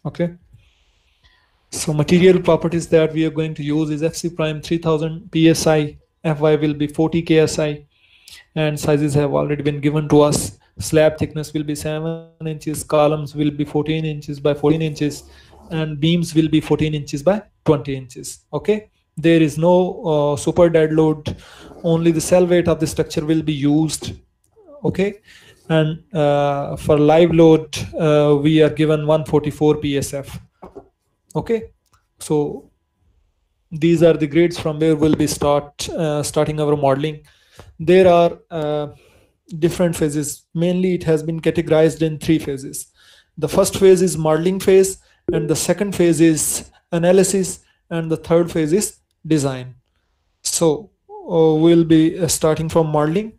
Okay. So material properties that we are going to use is FC prime 3000 psi, Fy will be 40 ksi, and sizes have already been given to us. Slab thickness will be 7 inches, columns will be 14 inches by 14 inches, and beams will be 14 inches by 20 inches. Okay, there is no super dead load, only the cell weight of the structure will be used. Okay, and for live load we are given 144 psf. Okay, so these are the grids from where we'll be starting our modeling. There are different phases. Mainly it has been categorized in three phases. The first phase is modeling phase, and the second phase is analysis, and the third phase is design. So we'll be starting from modeling.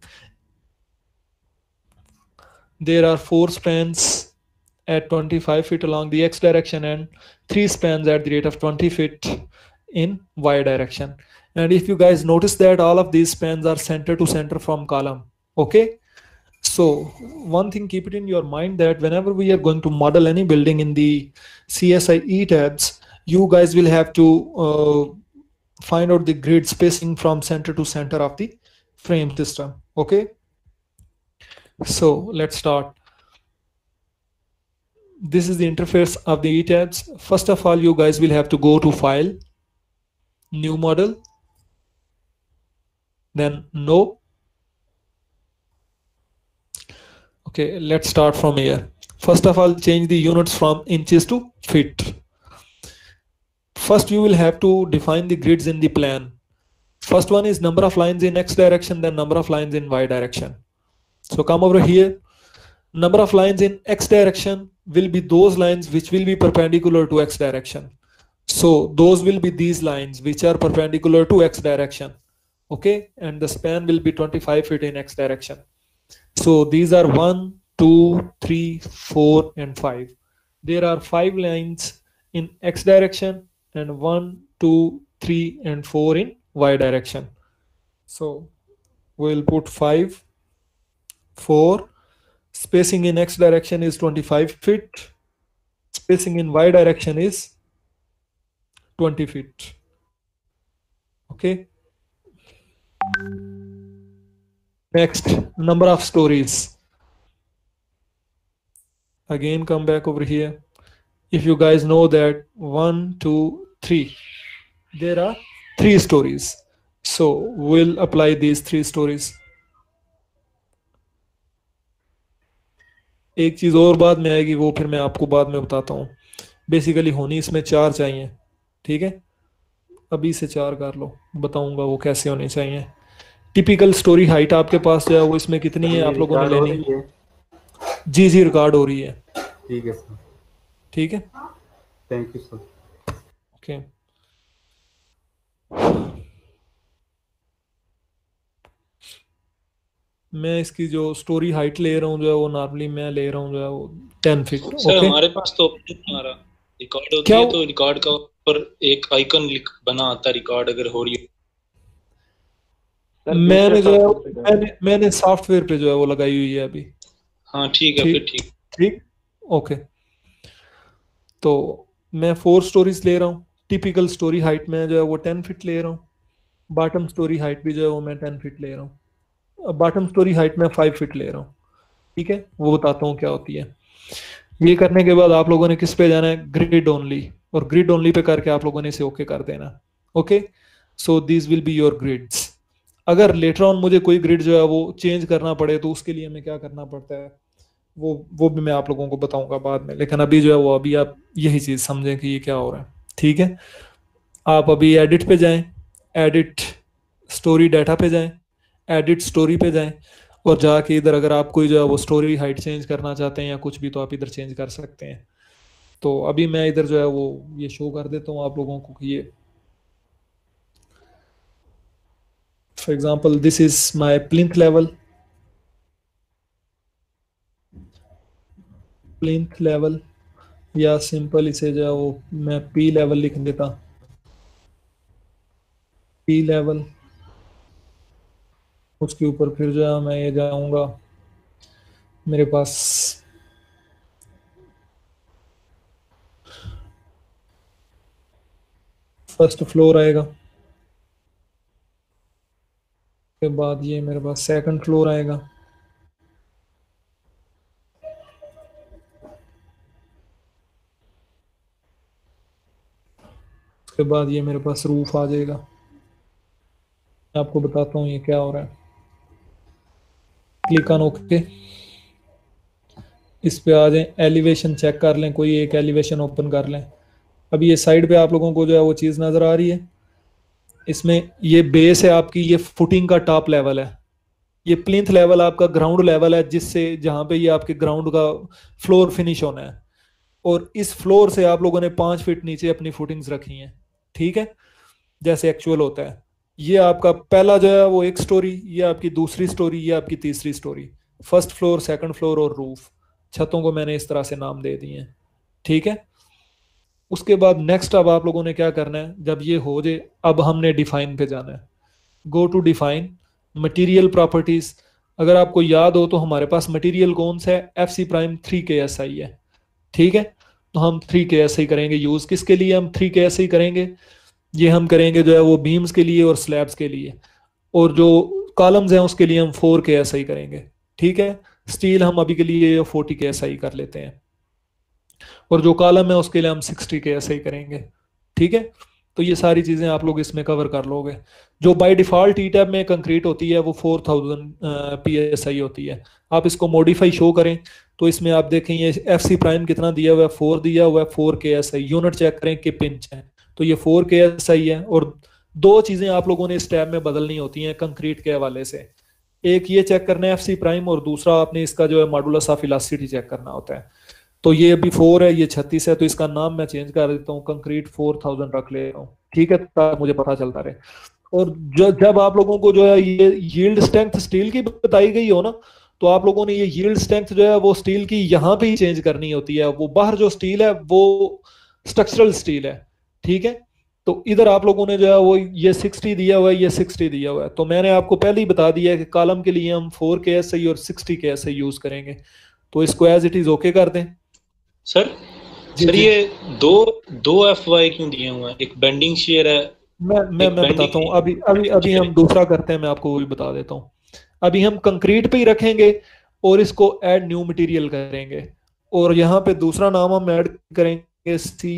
There are 4 spans at 25 feet along the x direction and 3 spans at the rate of 20 feet in y direction. And if you guys notice that all of these spans are center to center from column. Okay, so one thing, keep it in your mind that whenever we are going to model any building in the CSI ETABS, you guys will have to find out the grid spacing from center to center of the frame system. Okay, so let's start. This is the interface of the ETABS. First of all, you guys will have to go to File, New Model, then No. Okay, let's start from here. First of all, change the units from inches to feet. First, you will have to define the grids in the plan. First one is number of lines in X direction, then number of lines in Y direction. So come over here. Number of lines in X direction will be those lines which will be perpendicular to X direction. So those will be these lines which are perpendicular to X direction. Okay, and the span will be 25 feet in X direction. So these are 1, 2, 3, 4, and 5. There are 5 lines in X direction and 1, 2, 3, and 4 in Y direction. So we'll put 5, 4. Spacing in X direction is 25 feet. Spacing in Y direction is 20 feet. Okay. Next, number of stories. Again, come back over here. If you guys know that 1, 2, 3, there are 3 stories. So we'll apply these 3 stories. एक चीज और बाद में आएगी, वो फिर मैं आपको बाद में बताता हूँ. बेसिकली होनी इसमें 4 चाहिए. ठीक है, अभी से 4 कर लो, बताऊंगा वो कैसे होने चाहिए. टिपिकल स्टोरी हाइट आपके पास जो है वो इसमें कितनी है आप लोगों ने लेनी है? जी जी, रिकॉर्ड हो रही है. ठीक है सर. ठीक है, थैंक यू सर. ओके. मैं इसकी जो स्टोरी हाइट ले रहा हूँ जो है वो नॉर्मली मैं ले रहा हूँ जो है वो 10 फीट. सर हमारे पास तो हमारा रिकॉर्ड होती है तो रिकॉर्ड का ऊपर एक आइकन बना आता है रिकॉर्ड अगर हो रही है. मैंने जो है मैंने सॉफ्टवेयर पे जो है वो लगाई हुई है अभी. हाँ ठीक है, फिर ठीक ठीक, ओके. तो मैं 4 स्टोरीज ले रहा हूँ. टिपिकल स्टोरी हाइट में जो है वो 10 फीट ले रहा हूँ. बॉटम स्टोरी हाइट भी जो है वो मैं 10 फीट ले रहा हूँ. बॉटम स्टोरी हाइट में 5 फीट ले रहा हूँ. ठीक है, वो बताता हूँ क्या होती है. ये करने के बाद आप लोगों ने किस पे जाना है? Grid only. और ग्रिड ओनली पे करके आप लोगों ने इसे ओके कर देना. Okay, so this will be your grids. अगर लेटर ऑन मुझे कोई ग्रिड जो है वो चेंज करना पड़े तो उसके लिए हमें क्या करना पड़ता है वो भी मैं आप लोगों को बताऊंगा बाद में. लेकिन अभी जो है वो अभी आप यही चीज समझें कि ये क्या हो रहा है. ठीक है, आप अभी एडिट पे जाएं, एडिट स्टोरी डाटा पे जाएं, एडिट स्टोरी पे जाएं और जाके इधर अगर आप कोई जो है वो स्टोरी हाइट चेंज करना चाहते हैं या कुछ भी तो आप इधर चेंज कर सकते हैं. तो अभी मैं इधर जो है वो ये शो कर देता हूँ आप लोगों को कि ये for example this is my plinth level या सिंपल इसे जो है वो मैं पी लेवल लिख देता. पी लेवल, उसके ऊपर फिर जो है मैं ये जाऊंगा, मेरे पास फर्स्ट फ्लोर आएगा, उसके बाद ये मेरे पास सेकंड फ्लोर आएगा, उसके बाद ये मेरे पास रूफ आ जाएगा। मैं आपको बताता हूँ ये क्या हो रहा है। क्लिक ऑन ओके, इस पे आ जाएं, एलिवेशन चेक कर लें, कोई एक एलिवेशन ओपन कर लें। अभी ये साइड पे आप लोगों को जो है वो चीज़ नज़र आ रही है, इसमें ये बेस है आपकी, ये फुटिंग का टॉप लेवल है, ये प्लिंथ लेवल आपका ग्राउंड लेवल है, जिससे जहाँ पे ये आपके ग्राउंड का फ्लोर फिनिश होना है। और इस फ्लोर से आप लोगों ने 5 फीट नीचे अपनी फुटिंग्स रखी हैं, ठीक है, जैसे एक्चुअल होता है। ये आपका पहला जो है वो एक स्टोरी, ये आपकी दूसरी स्टोरी, ये आपकी तीसरी story, first floor, second floor और रूफ। छतों को मैंने इस तरह से नाम दे दिए हैं, ठीक है। उसके बाद नेक्स्ट अब आप लोगों ने क्या करना है, जब ये हो जाए अब हमने डिफाइन पे जाना है। Go to define, material properties. अगर आपको याद हो तो हमारे पास मटेरियल कौन सा है, एफ सी प्राइम 3 KSI है, ठीक है। तो हम 3 KSI करेंगे यूज, किसके लिए हम 3 KSI करेंगे, ये हम करेंगे जो है वो बीम्स के लिए और स्लैब्स के लिए, और जो कॉलम्स हैं उसके लिए हम 4 KSI करेंगे, ठीक है। स्टील हम अभी के लिए 40 KSI कर लेते हैं, और जो कॉलम है उसके लिए हम 60 KSI करेंगे, ठीक है। तो ये सारी चीज़ें आप लोग इसमें कवर कर लोगे। जो बाय डिफ़ॉल्ट ई टैब में कंक्रीट होती है वो 4000 PSI होती है। आप इसको मॉडिफाई शो करें तो इसमें आप देखें ये एफ सी प्राइम कितना दिया हुआ है, 4 दिया हुआ है, 4 KSI। यूनिट चेक करें कि पिंच है, तो ये 4 KSI है। और दो चीज़ें आप लोगों ने इस टैब में बदलनी होती हैं कंक्रीट के हवाले से, एक ये चेक करना है एफ सी प्राइम, और दूसरा आपने इसका जो है मॉडुलस ऑफ इलास्टिसिटी चेक करना होता है। तो ये अभी 4 है, ये 36 है, तो इसका नाम मैं चेंज कर देता हूँ, कंक्रीट 4000 रख ले रहा हूँ, ठीक है, ताकि मुझे पता चलता रहे। और जब आप लोगों को जो है ये यील्ड स्ट्रेंथ स्टील की बताई गई हो ना, तो आप लोगों ने ये यील्ड स्ट्रेंथ जो है वो स्टील की यहाँ पे ही चेंज करनी होती है। वो बाहर जो स्टील है वो स्ट्रक्चरल स्टील है, ठीक है। तो इधर आप लोगों ने जो है वो ये 60 दिया हुआ है, ये 60 दिया हुआ है। तो मैंने आपको पहले ही बता दिया है कि कॉलम के लिए हम 4 KSI और 60 KSI यूज करेंगे। तो इसको एज इट इज ओके कर दें। सर जी सर जी, ये दो दो FY क्यों दिए हुए हैं, एक बेंडिंग शेयर है, मैं एक बताता हूँ। अभी अभी बेंडिंग अभी शेयर हम दूसरा करते हैं, मैं आपको वो भी बता देता हूँ। अभी हम कंक्रीट पे ही रखेंगे और इसको ऐड न्यू मटेरियल करेंगे, और यहाँ पे दूसरा नाम हम ऐड करेंगे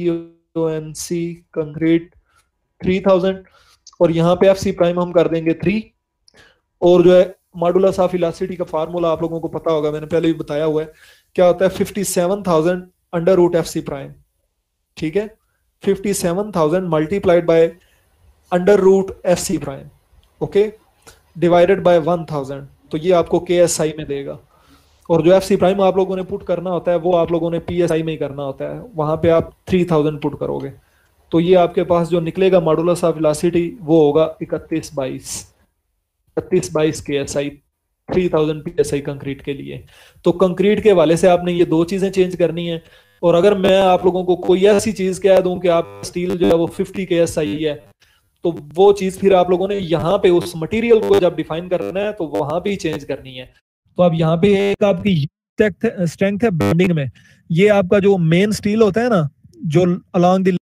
CONC कंक्रीट 3000, और यहाँ पे FC प्राइम हम कर देंगे 3। और जो है मॉडुलस ऑफ इलास्टिसिटी का फार्मूला आप लोगों को पता होगा, मैंने पहले भी बताया हुआ है, क्या होता है 57,000 अंडर रूट FC प्राइम, ठीक है। 57,000 multiplied by under root FC prime, okay, divided by 1000, तो ये आपको KSI में देगा। और जो FC प्राइम आप लोगों ने पुट करना होता है वो आप लोगों ने PSI में ही करना होता है, वहां पे आप 3000 पुट करोगे। तो ये आपके पास जो निकलेगा मॉडुलस ऑफ इलास्टिसिटी वो होगा 3122 KSI, 3000 PSI कंक्रीट के लिए। तो कंक्रीट के हवाले से आपने ये दो चीजें चेंज करनी है। और अगर मैं आप लोगों को कोई ऐसी चीज कह दूं कि आप स्टील जो है वो 50 KSI है, तो वो चीज फिर आप लोगों ने यहाँ पे उस मटेरियल को जब डिफाइन करना है तो वहां पे ही चेंज करनी है। तो अब यहाँ पे एक आपकी स्ट्रेंथ है बेंडिंग में, ये आपका जो मेन स्टील होता है ना जो अलोंग द,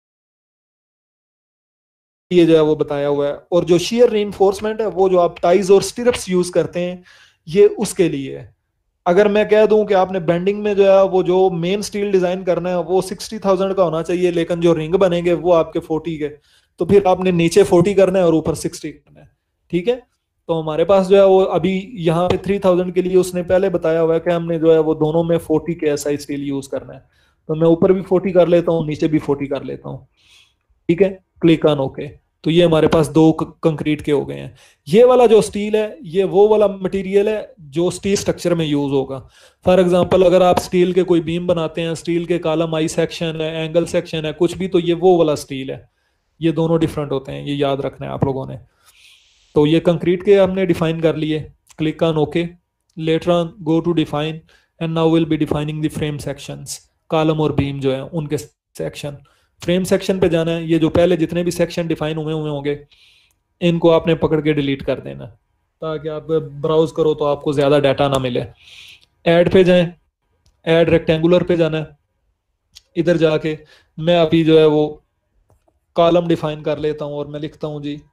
ये जो है वो बताया हुआ है। और जो शियर रीइंफोर्समेंट है वो जो आप टाइज और स्टिरप्स यूज करते हैं ये उसके लिए है। अगर मैं कह दूं कि आपने बेंडिंग में जो है वो जो मेन स्टील डिजाइन करना है वो 60,000 का होना चाहिए, लेकिन जो रिंग बनेंगे वो आपके 40 के, तो फिर आपने नीचे 40 करना है और ऊपर 60 करना है, ठीक है। तो हमारे पास जो है वो अभी यहाँ पे 3000 के लिए उसने पहले बताया हुआ है कि हमने जो है वो दोनों में 40 KSI स्टील यूज करना है। तो मैं ऊपर भी 40 कर लेता हूँ, नीचे भी 40 कर लेता हूँ, ठीक है। Click on okay. तो ये हमारे पास दो कंक्रीट के हो गए हैं। ये वाला जो स्टील है ये वो वाला मटेरियल है जो स्टील स्ट्रक्चर में यूज होगा। फॉर एग्जांपल अगर आप स्टील के कोई बीम बनाते हैं, स्टील के कॉलम आई सेक्शन है, एंगल सेक्शन है, कुछ भी, तो ये वो वाला स्टील है। ये दोनों डिफरेंट होते हैं, ये याद रखना है आप लोगों ने। तो ये कंक्रीट के हमने डिफाइन कर लिए। Click on okay. Later on go to define and now will be defining the frame sections, column और बीम जो है उनके सेक्शन। फ्रेम सेक्शन पे जाना है, ये जो पहले जितने भी सेक्शन डिफाइन हुए हुए होंगे इनको आपने पकड़ के डिलीट कर देना ताकि आप ब्राउज करो तो आपको ज्यादा डाटा ना मिले। ऐड पे जाएं, ऐड रेक्टेंगुलर पे जाना है। इधर जाके मैं अभी जो है वो कॉलम डिफाइन कर लेता हूँ और मैं लिखता हूँ जी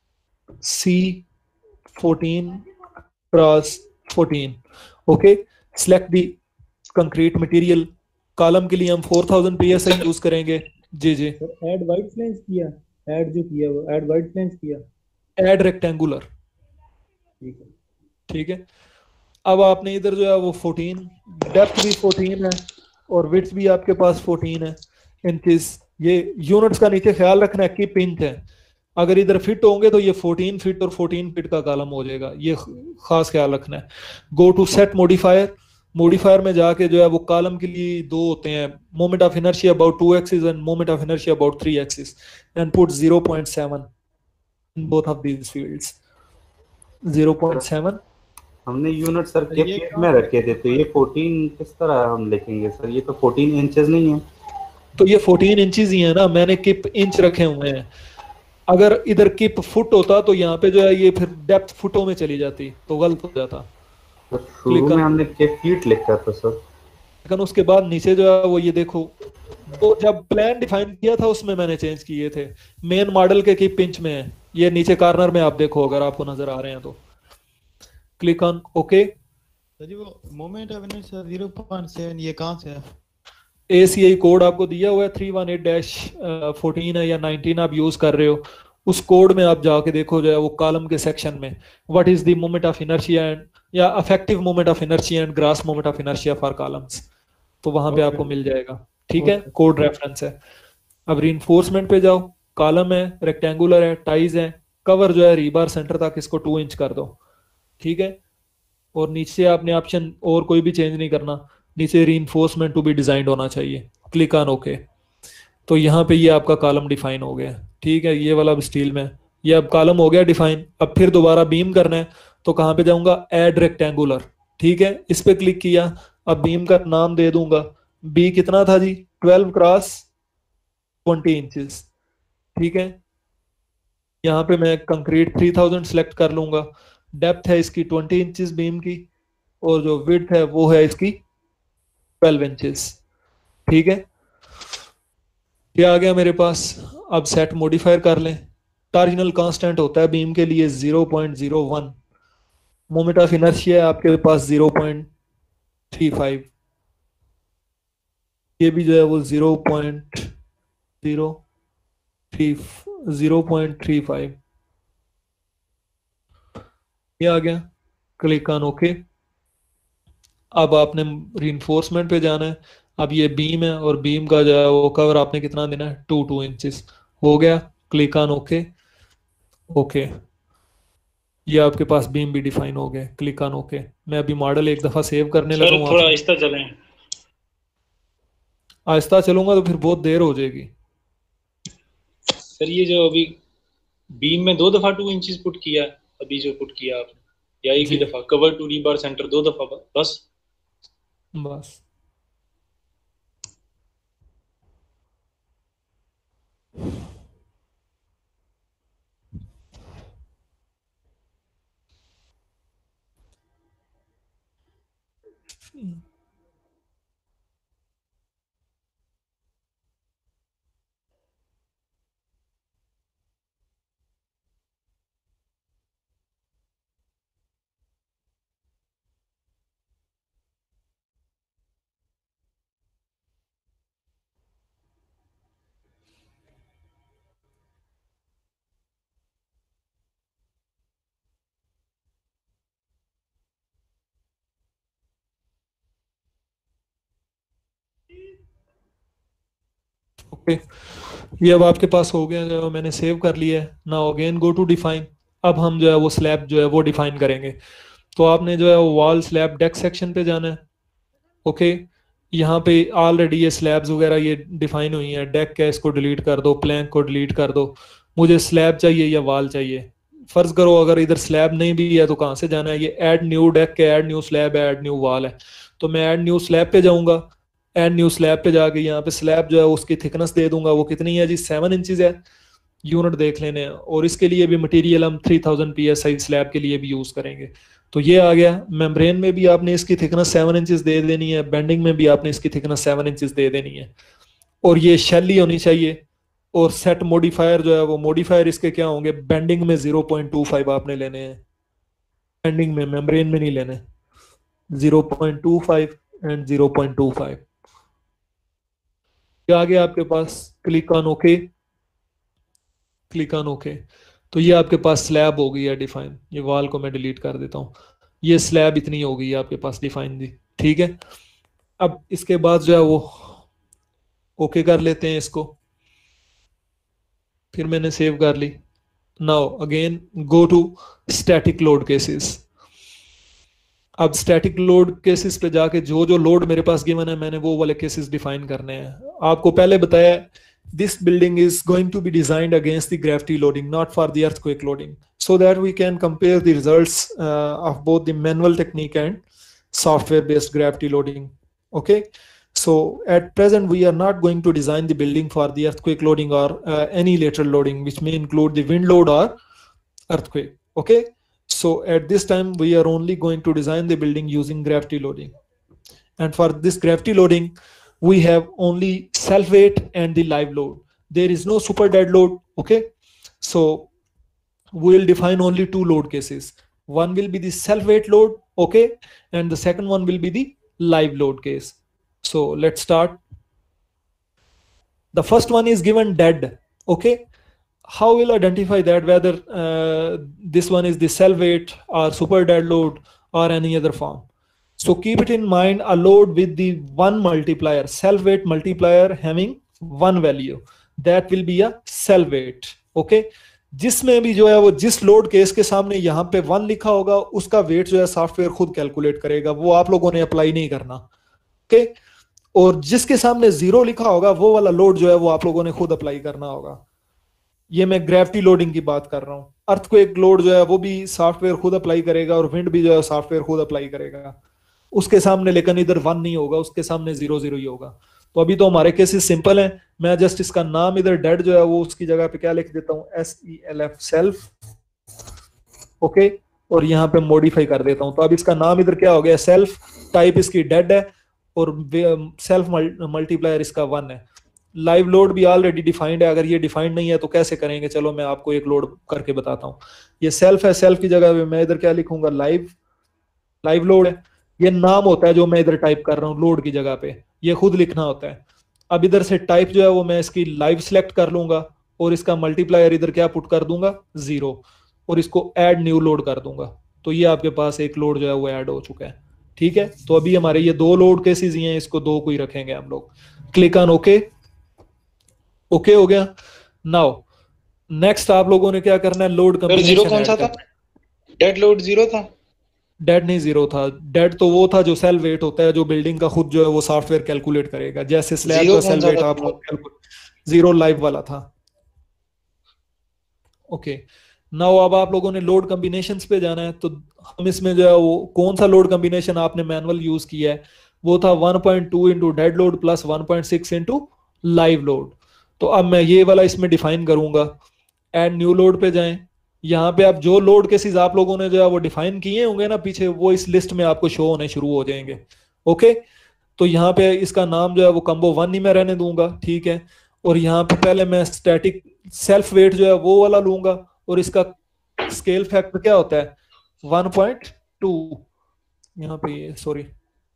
C14 cross 14। Okay, select the concrete material. Column के लिए हम 4000 PSI यूज करेंगे। जी जी, ऐड वाइट फ्लेंस किया, ऐड जो किया वो ऐड वाइट फ्लेंस किया। Add rectangular. ठीक है। ठीक है, अब आपने इधर जो है वो 14, डेप्थ भी 14 है और विड्थ भी आपके पास 14 है इंचेस। ये यूनिट्स का नीचे ख्याल रखना है कि पिंच है, अगर इधर फिट होंगे तो ये 14 फीट और 14 फीट का कॉलम हो जाएगा, ये खास ख्याल रखना है। Go to set modifier. Modifier में जाके जो है वो कॉलम के लिए दो होते हैं, moment of inertia about 2 axis and moment of inertia about 3 axis, and put 0.7 in both of these fields. 0.7। हमने यूनिट सर सर, के ये फीट में रखे थे, तो ये 14 किस तरह हम लिखेंगे सर? ये तो 14 इंचेस नहीं है। तो ये 14 इंचेस ही है ना, मैंने किप इंच रखे हुए हैं। अगर इधर किप फुट होता तो यहाँ पे जो है ये फिर डेप्थ फुटों में चली जाती तो गलत हो जाता। तो शुरू में हमने के फीट लिखा था सर। लेकिन उसके बाद नीचे जो है वो ये देखो, तो जब प्लान डिफाइन किया था उसमें मैंने चेंज किए थे। मेन मॉडल के किप इंच में है, ये नीचे कॉर्नर में आप देखो अगर आपको नजर आ रहे हैं तो। Click on okay. सर जी वो मोमेंट ऑफ इनर्शिया 0.7 ये कहाँ से है? ACI कोड आपको दिया हुआ है 318-14 है या 19 आप यूज कर रहे हो, उस कोड में आप जाके देखो जो है वो कॉलम के सेक्शन में what is the moment of inertia and या effective moment of inertia and gross moment of inertia for columns, तो वहां पे आपको मिल जाएगा। ठीक है, कोड रेफरेंस है। अब रीइंफोर्समेंट पे जाओ, कॉलम है, रेक्टेंगुलर है, टाइज है, कवर जो है रीबार सेंटर तक इसको 2 इंच कर दो। ठीक है, और नीचे आपने ऑप्शन और कोई भी चेंज नहीं करना, नीचे रीइंफोर्समेंट टू बी डिजाइंड होना चाहिए, क्लिक ऑन ओके। तो यहाँ पे ये आपका कॉलम डिफाइन हो गया। ठीक है, ये वाला स्टील में ये अब कॉलम हो गया डिफाइन। अब फिर दोबारा बीम करना है तो कहाँ पे जाऊंगा, ऐड रेक्टेंगुलर। ठीक है, इस पे क्लिक किया, अब बीम का नाम दे दूंगा, बी कितना था जी, 12 क्रॉस 20 इंचेस। ठीक है, यहाँ पे मैं कंक्रीट 3000 सेलेक्ट कर लूंगा, डेप्थ है इसकी 20 इंचेस बीम की, और जो विड्थ है वो है इसकी 12 इंचेस। ठीक है, ये आ गया मेरे पास। अब सेट मॉडिफायर कर लें। टॉर्जनल कांस्टेंट होता है बीम के लिए 0.01, मोमेंट ऑफ इनर्शिया है आपके पास 0.35, ये भी जो है वो 0.35 ये आ गया। Click on okay. अब आपने रीइंफोर्समेंट पे जाना है। अब ये बीम है और बीम का जो है वो कवर आपने कितना देना है, 2 इंचेस हो गया। Click on okay. ओके, ये आपके पास बीम भी डिफाइन हो गए। Click on okay. मैं अभी मॉडल एक दफा सेव करने लगा सर हूँ। थोड़ा आहिस्ता चलें। आहिस्ता चलूंगा तो फिर बहुत देर हो जाएगी। सर ये जो अभी बीम में 2 दफा 2 इंचेस पुट किया है, अभी जो पुट किया आपने, या एक ही जी। दफा कवर टू रीबार सेंटर 2 दफा बस? बस ओके, ये अब आपके पास हो गया, जो मैंने सेव कर लिया है। Now again go to define. अब हम जो है वो स्लैब जो है वो डिफाइन करेंगे। तो आपने जो है वो वॉल स्लैब डेक सेक्शन पे जाना है। ओके, यहाँ पे ऑलरेडी ये स्लैब्स वगैरह ये डिफाइन हुई है। डेक है, इसको डिलीट कर दो, प्लैंक को डिलीट कर दो। मुझे स्लैब चाहिए या वॉल चाहिए। फर्ज करो अगर इधर स्लैब नहीं भी है तो कहाँ से जाना है, ये ऐड न्यू डेक है, ऐड न्यू स्लैब है, ऐड न्यू वॉल है। तो मैं ऐड न्यू स्लैब पे जाऊंगा। ऐड न्यू स्लैब पे जाके यहाँ पे स्लैब जो है उसकी थिकनेस दे दूंगा, वो कितनी है जी, 7 इंचेस है। यूनिट देख लेने हैं, और इसके लिए भी मटेरियल हम 3000 PSI स्लैब के लिए भी यूज करेंगे। तो ये आ गया। मेम्ब्रेन में भी आपने इसकी थिकनेस 7 इंचेस दे देनी है, बेंडिंग में भी आपने इसकी थिकनेस 7 इंचेस दे देनी है, और ये शेल ही होनी चाहिए। और सेट मॉडिफायर जो है वो मॉडिफायर इसके क्या होंगे, बेंडिंग में 0.25 आपने लेने हैं, बेंडिंग में, मेम्ब्रेन में नहीं लेने, 0.25 एंड 0.25। क्या आ गया आपके पास, click on okay, click on okay. तो ये आपके पास स्लैब हो गई है डिफाइन। ये वॉल को मैं डिलीट कर देता हूँ, ये स्लैब इतनी हो गई है आपके पास डिफाइन दी, ठीक है। अब इसके बाद जो है वो ओके कर लेते हैं इसको, फिर मैंने सेव कर ली। Now again go to static load cases. अब स्टैटिक लोड केसेस पे जाके जो जो लोड मेरे पास गिवन है मैंने वो वाले केसेस डिफाइन करने हैं। आपको पहले बताया this building is going to be designed against the gravity loading, not for the earthquake loading, so that we can compare the results of both the manual technique and software based gravity loading. Okay, so at present we are not going to design the building for the earthquake loading or any lateral loading, which may include the wind load or earthquake. Okay, so at this time we are only going to design the building using gravity loading, and for this gravity loading we have only self weight and the live load. There is no super dead load. Okay, so we will define only two load cases. One will be the self weight load, okay, and the second one will be the live load case. So let's start. The first one is given dead. Okay, how will identify that whether this one is the self weight or super dead load or any other form? So keep it in mind, a load with the one multiplier, self weight multiplier having one value, that will be a self weight. Okay, जिसमें भी जो है वो जिस load case के सामने यहाँ पे 1 लिखा होगा उसका वेट जो है सॉफ्टवेयर खुद कैलकुलेट करेगा, वो आप लोगों ने अप्लाई नहीं करना। ओके, और जिसके सामने 0 लिखा होगा वो वाला लोड जो है वो आप लोगों ने खुद अप्लाई करना होगा। ये मैं ग्रेविटी लोडिंग की बात कर रहा हूँ। अर्थक्वेक लोड जो है वो भी सॉफ्टवेयर खुद अप्लाई करेगा और विंड भी जो है सॉफ्टवेयर खुद अप्लाई करेगा उसके सामने, लेकिन इधर 1 नहीं होगा, उसके सामने 0 0 ही होगा। तो अभी तो हमारे केसेस सिंपल हैं, मैं जस्ट इसका नाम इधर डेड जो है वो उसकी जगह पे क्या लिख देता हूँ, SELF सेल्फ, ओके, और यहाँ पे मॉडिफाई कर देता हूँ। तो अब इसका नाम इधर क्या हो गया, सेल्फ, टाइप इसकी डेड है और सेल्फ मल्टीप्लायर इसका 1 है। लाइव लोड भी ऑलरेडी डिफाइंड है, अगर ये डिफाइंड नहीं है तो कैसे करेंगे, चलो मैं आपको एक लोड करके बताता हूँ। ये सेल्फ है, सेल्फ की जगह पे मैं इधर क्या लिखूंगा, लाइव, लाइव लोड है। ये नाम होता है जो मैं इधर टाइप कर रहा हूँ लोड की जगह पे, ये खुद लिखना होता है। अब इधर से टाइप जो है वो मैं इसकी लाइव सिलेक्ट कर लूंगा और इसका मल्टीप्लायर इधर क्या पुट कर दूंगा, 0, और इसको ऐड न्यू लोड कर दूंगा। तो ये आपके पास एक लोड जो है वो ऐड हो चुका है। ठीक है, तो अभी हमारे ये 2 लोड केसेस ही हैं, इसको 2 को ही रखेंगे हम लोग। क्लिक ऑन ओके, ओके हो गया। नाउ नेक्स्ट आप लोगों ने क्या करना है, लोड कॉम्बिनेशन। 0 कौन सा था, डेड लोड 0 था? डेड नहीं 0 था, डेड तो वो था जो सेल वेट होता है, जो बिल्डिंग का खुद जो है वो सॉफ्टवेयर कैलकुलेट करेगा, जैसे स्लैब का सेल वेट आप 0 लाइव वाला था। ओके, नाउ अब आप लोगों ने लोड कॉम्बिनेशंस पे जाना है, तो हम इसमें जो है वो कौन सा लोड कॉम्बिनेशन आपने मैनुअल यूज किया है, वो था 1.2 into dead load plus 1.6 into live load. तो अब मैं ये वाला इसमें डिफाइन करूंगा। एड न्यू लोड पे जाएं, यहाँ पे आप जो लोड केसेस आप लोगों ने जो है वो डिफाइन किए होंगे ना पीछे, वो इस लिस्ट में आपको शो होने शुरू हो जाएंगे। ओके, तो यहाँ पे इसका नाम जो है वो कम्बो 1 ही मैं रहने दूंगा, ठीक है। और यहाँ पे पहले मैं स्टैटिक सेल्फ वेट जो है वो वाला लूंगा और इसका स्केल फैक्टर क्या होता है, 1.2, यहाँ पे सॉरी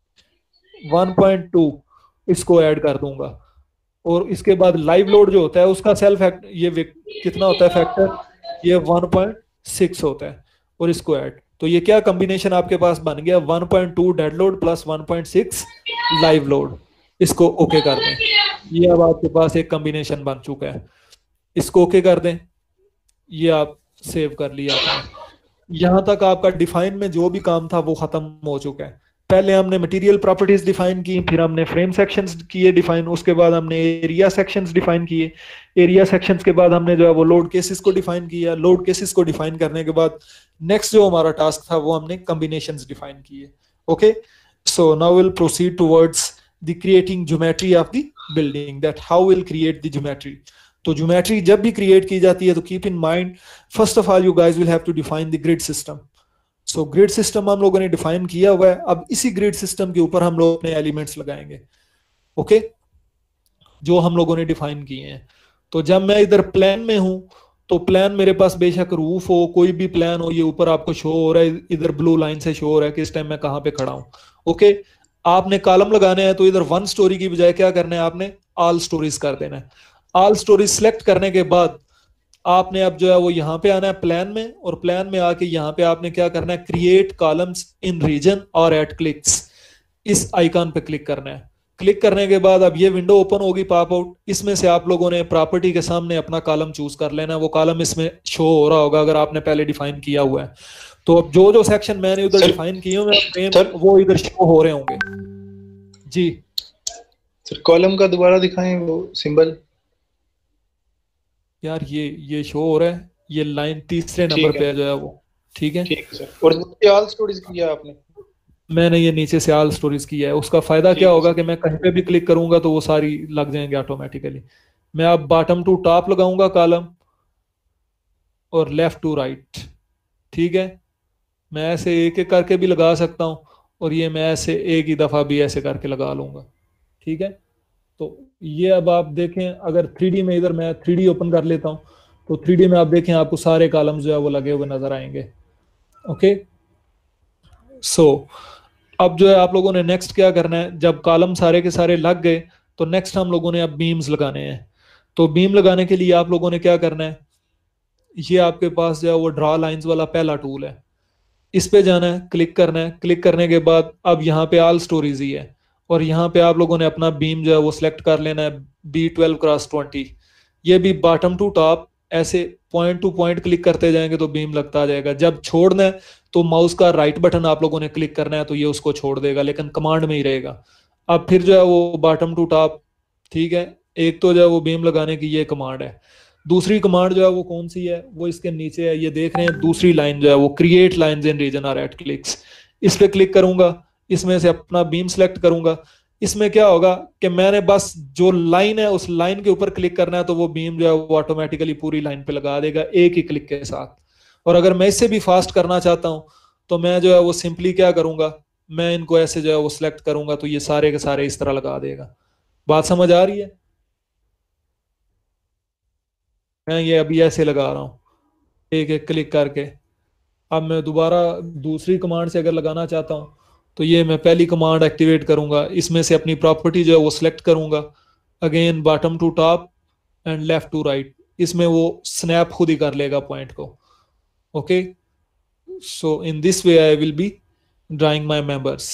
1.2 इसको ऐड कर दूंगा। और इसके बाद लाइव लोड जो होता है उसका सेल्फ ये कितना होता है फैक्टर, ये 1.6 होता है, और इसको ऐड। तो ये क्या कॉम्बिनेशन आपके पास बन गया, 1.2 dead load plus 1.6 live load. इसको ओके कर दें, ये अब आपके पास एक कॉम्बिनेशन बन चुका है। इसको ओके कर दें, ये आप सेव कर लिया आपने। यहां तक आपका डिफाइन में जो भी काम था वो खत्म हो चुका है। पहले हमने मटेरियल प्रॉपर्टीज डिफाइन की, फिर हमने फ्रेम सेक्शंस किए डिफाइन, उसके बाद हमने एरिया सेक्शंस डिफाइन किए। एरिया सेक्शंस के बाद हमने जो है वो लोड केसेस को डिफाइन किया। लोड केसेस को डिफाइन करने के बाद नेक्स्ट जो हमारा टास्क था वो हमने कॉम्बिनेशंस डिफाइन किए। Okay, so now will proceed towards the creating geometry of the building, that how will create the geometry. तो ज्योमेट्री जब भी क्रिएट की जाती है तो keep in mind, first of all you guys will have to define the grid system. So grid system हम लोगों ने डिफाइन किया हुआ है, अब इसी ग्रिड सिस्टम के ऊपर हम लोग अपने एलिमेंट्स लगाएंगे। ओके, जो हम लोगों ने डिफाइन किए हैं। तो जब मैं इधर प्लान में हूं तो प्लान मेरे पास बेशक रूफ हो, कोई भी प्लान हो, ये ऊपर आपको शो हो रहा है, इधर ब्लू लाइन से शो हो रहा है कि इस टाइम मैं कहां पे खड़ा हूं। ओके, आपने कॉलम लगाने हैं तो इधर वन स्टोरी की बजाय क्या करना है, आपने ऑल स्टोरीज कर देना है। ऑल स्टोरीज सेलेक्ट करने के बाद आपने अब जो है वो यहाँ पे आना है प्लान में, और प्लान में आके यहाँ पे आपने क्या करना है, क्रिएट कॉलम्स इन रीजन और एट क्लिक्स, इस आइकन पे क्लिक करना है। क्लिक करने के बाद अब ये विंडो ओपन होगी पॉप आउट। इसमें से आप लोगों ने प्रॉपर्टी के सामने अपना कॉलम चूज कर लेना है, वो कॉलम इसमें शो हो रहा होगा अगर आपने पहले डिफाइन किया हुआ है। तो अब जो जो सेक्शन मैंने उधर डिफाइन किए हुए वो इधर शो हो रहे होंगे। जी सर कॉलम का दोबारा दिखाएं वो सिंबल। यार ये शो हो रहा है, ये लाइन तीसरे नंबर पे जो है वो, ठीक है। ठीक है सर। और ऑल स्टोरीज किया आपने? मैंने ये नीचे से ऑल स्टोरीज किया है। उसका फायदा क्या होगा कि मैं कहीं पे भी क्लिक करूंगा तो वो सारी लग जाएंगे ऑटोमेटिकली। मैं अब बॉटम टू टॉप लगाऊंगा कॉलम और लेफ्ट टू राइट, ठीक है। मैं ऐसे एक एक करके भी लगा सकता हूँ, और ये मैं ऐसे एक ही दफा भी ऐसे करके लगा लूंगा, ठीक है। तो ये अब आप देखें, अगर 3D में इधर मैं 3D ओपन कर लेता हूँ तो 3D में आप देखें आपको सारे कॉलम जो है वो लगे हुए नजर आएंगे। ओके, सो अब जो है आप लोगों ने नेक्स्ट क्या करना है, जब कॉलम सारे के सारे लग गए तो नेक्स्ट हम लोगों ने अब बीम्स लगाने हैं। तो बीम लगाने के लिए आप लोगों ने क्या करना है, ये आपके पास जो है वो ड्रा लाइंस वाला पहला टूल है, इस पे जाना है, क्लिक करना है। क्लिक करने के बाद अब यहाँ पे ऑल स्टोरीज ही है, और यहाँ पे आप लोगों ने अपना बीम जो है वो सिलेक्ट कर लेना है, B12x20। ये भी बॉटम टू टॉप ऐसे पॉइंट टू पॉइंट क्लिक करते जाएंगे तो बीम लगता जाएगा। जब छोड़ना है तो माउस का राइट बटन आप लोगों ने क्लिक करना है तो ये उसको छोड़ देगा, लेकिन कमांड में ही रहेगा। अब फिर जो है वो बॉटम टू टॉप, ठीक है। एक तो जो है वो बीम लगाने की ये कमांड है। दूसरी कमांड जो है वो कौन सी है, वो इसके नीचे है, ये देख रहे हैं दूसरी लाइन जो है वो क्रिएट लाइंस इन रीजन और एट क्लिक्स। इस पे क्लिक करूंगा, इसमें से अपना बीम सेलेक्ट करूंगा। इसमें क्या होगा कि मैंने बस जो लाइन है उस लाइन के ऊपर क्लिक करना है तो वो बीम जो है वो ऑटोमेटिकली पूरी लाइन पे लगा देगा एक ही क्लिक के साथ। और अगर मैं इससे भी फास्ट करना चाहता हूं तो मैं जो है वो सिंपली क्या करूंगा, मैं इनको ऐसे जो है वो सिलेक्ट करूंगा तो ये सारे के सारे इस तरह लगा देगा। बात समझ आ रही है? मैं ये अभी ऐसे लगा रहा हूँ एक एक क्लिक करके। अब मैं दोबारा दूसरी कमांड से अगर लगाना चाहता हूँ तो ये मैं पहली कमांड एक्टिवेट करूंगा, इसमें से अपनी प्रॉपर्टी जो है वो सिलेक्ट करूंगा, again bottom to top and left to right. इसमें वो स्नैप खुद ही कर लेगा पॉइंट को। Okay, so in this way I will be drawing my members.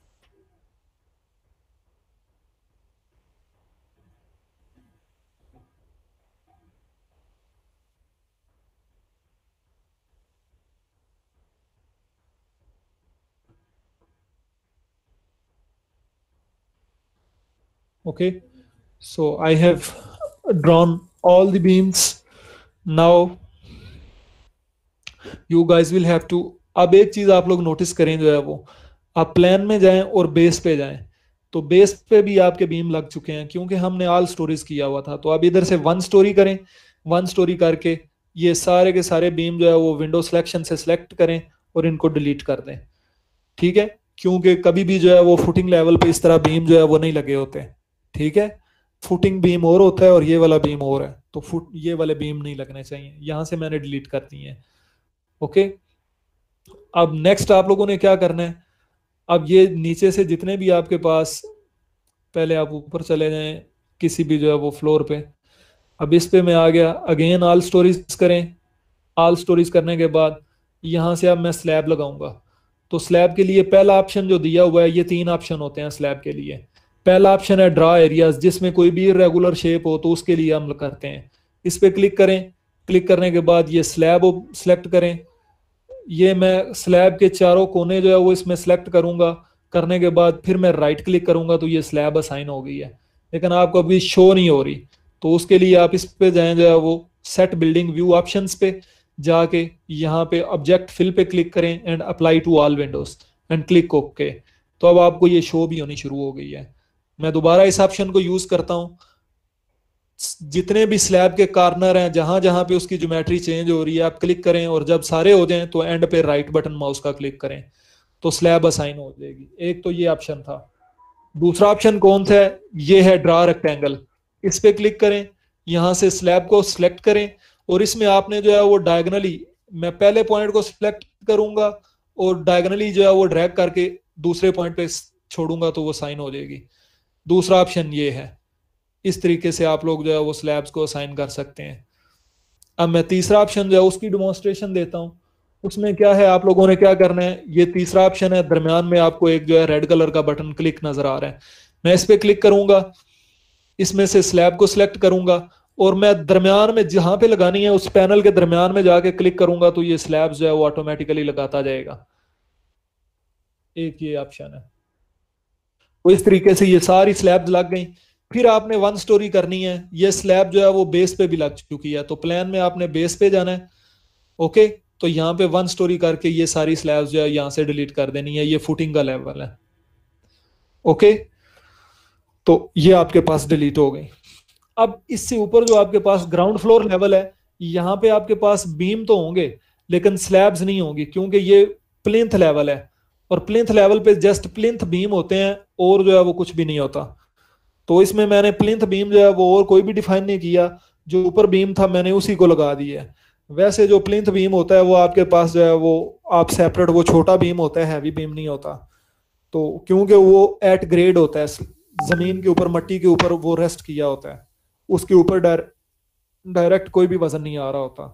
Okay, so I have drawn all the beams. Now you guys will have to, अब एक चीज आप लोग नोटिस करें जो है वो, आप प्लान में जाएं और बेस पे जाएं तो बेस पे भी आपके बीम लग चुके हैं क्योंकि हमने ऑल स्टोरीज किया हुआ था। तो अब इधर से वन स्टोरी करें, वन स्टोरी करके ये सारे के सारे बीम जो है वो विंडो सिलेक्शन से सिलेक्ट करें और इनको डिलीट कर दें, ठीक है। क्योंकि कभी भी जो है वो फुटिंग लेवल पे इस तरह बीम जो है वो नहीं लगे होते, ठीक है। फुटिंग बीम और होता है और ये वाला बीम और है, तो फुट ये वाले बीम नहीं लगने चाहिए, यहां से मैंने डिलीट कर दी है। ओके, अब नेक्स्ट आप लोगों ने क्या करना है, अब ये नीचे से जितने भी आपके पास, पहले आप ऊपर चले जाएं किसी भी जो है वो फ्लोर पे। अब इस पे मैं आ गया, अगेन ऑल स्टोरीज करें। ऑल स्टोरीज करने के बाद यहां से अब मैं स्लैब लगाऊंगा। तो स्लैब के लिए पहला ऑप्शन जो दिया हुआ है, ये तीन ऑप्शन होते हैं स्लैब के लिए। पहला ऑप्शन है ड्रा एरियाज, जिसमें कोई भी इरेगुलर शेप हो तो उसके लिए हम करते हैं। इस पे क्लिक करें, क्लिक करने के बाद ये स्लैब सेलेक्ट करें। ये मैं स्लैब के चारों कोने जो है वो इसमें सेलेक्ट करूंगा। करने के बाद फिर मैं राइट क्लिक करूंगा तो ये स्लैब असाइन हो गई है, लेकिन आपको अभी शो नहीं हो रही। तो उसके लिए आप इस पे जाएं जो है वो सेट बिल्डिंग व्यू ऑप्शंस पे जाके यहाँ पे ऑब्जेक्ट फिल पे क्लिक करें and apply to all windows and click okay. तो अब आपको ये शो भी होनी शुरू हो गई है। मैं दोबारा इस ऑप्शन को यूज करता हूँ। जितने भी स्लैब के कॉर्नर हैं, जहां जहां पे उसकी ज्योमेट्री चेंज हो रही है, आप क्लिक करें और जब सारे हो जाएं तो एंड पे राइट बटन माउस का क्लिक करें तो स्लैब असाइन हो जाएगी। एक तो ये ऑप्शन था। दूसरा ऑप्शन कौन सा है, ये है ड्रा रेक्टेंगल। इस पे क्लिक करें, यहाँ से स्लैब को सिलेक्ट करें और इसमें आपने जो है वो डायगनली, मैं पहले पॉइंट को सिलेक्ट करूंगा और डायगनली जो है वो ड्रैग करके दूसरे पॉइंट पे छोड़ूंगा तो वो साइन हो जाएगी। दूसरा ऑप्शन ये है। इस तरीके से आप लोग जो है वो स्लैब्स को असाइन कर सकते हैं। अब मैं तीसरा ऑप्शन जो है उसकी डिमॉन्स्ट्रेशन देता हूँ। उसमें क्या है, आप लोगों ने क्या करना है, ये तीसरा ऑप्शन है, दरम्यान में आपको एक जो है रेड कलर का बटन क्लिक नजर आ रहा है। मैं इस पे क्लिक करूंगा, इसमें से स्लैब को सिलेक्ट करूंगा और मैं दरम्यान में जहां पे लगानी है उस पैनल के दरम्यान में जाके क्लिक करूंगा तो ये स्लैब जो है वो ऑटोमेटिकली लगाता जाएगा। एक ये ऑप्शन है। तो इस तरीके से ये सारी स्लैब्स लग गई। फिर आपने वन स्टोरी करनी है। ये स्लैब जो है वो बेस पे भी लग चुकी है, तो प्लान में आपने बेस पे जाना है। ओके, तो यहाँ पे वन स्टोरी करके ये सारी स्लैब्स जो है यहाँ से डिलीट कर देनी है। ये फुटिंग का लेवल है। ओके, तो ये आपके पास डिलीट हो गई। अब इससे ऊपर जो आपके पास ग्राउंड फ्लोर लेवल है, यहाँ पे आपके पास बीम तो होंगे लेकिन स्लैब्स नहीं होंगी, क्योंकि ये प्लिंथ लेवल है और प्लिंथ लेवल पे जस्ट प्लिंथ बीम होते हैं और जो है वो कुछ भी नहीं होता। तो इसमें मैंने प्लिंथ बीम जो है वो और कोई भी डिफाइन नहीं किया, जो ऊपर बीम था मैंने उसी को लगा दिया है। वैसे जो प्लिंथ बीम होता है वो आपके पास जो है वो आप सेपरेट, वो छोटा बीम होता है, हैवी बीम नहीं होता। तो क्योंकि वो एट ग्रेड होता है, जमीन के ऊपर, मट्टी के ऊपर वो रेस्ट किया होता है, उसके ऊपर डायरेक्ट कोई भी वजन नहीं आ रहा होता।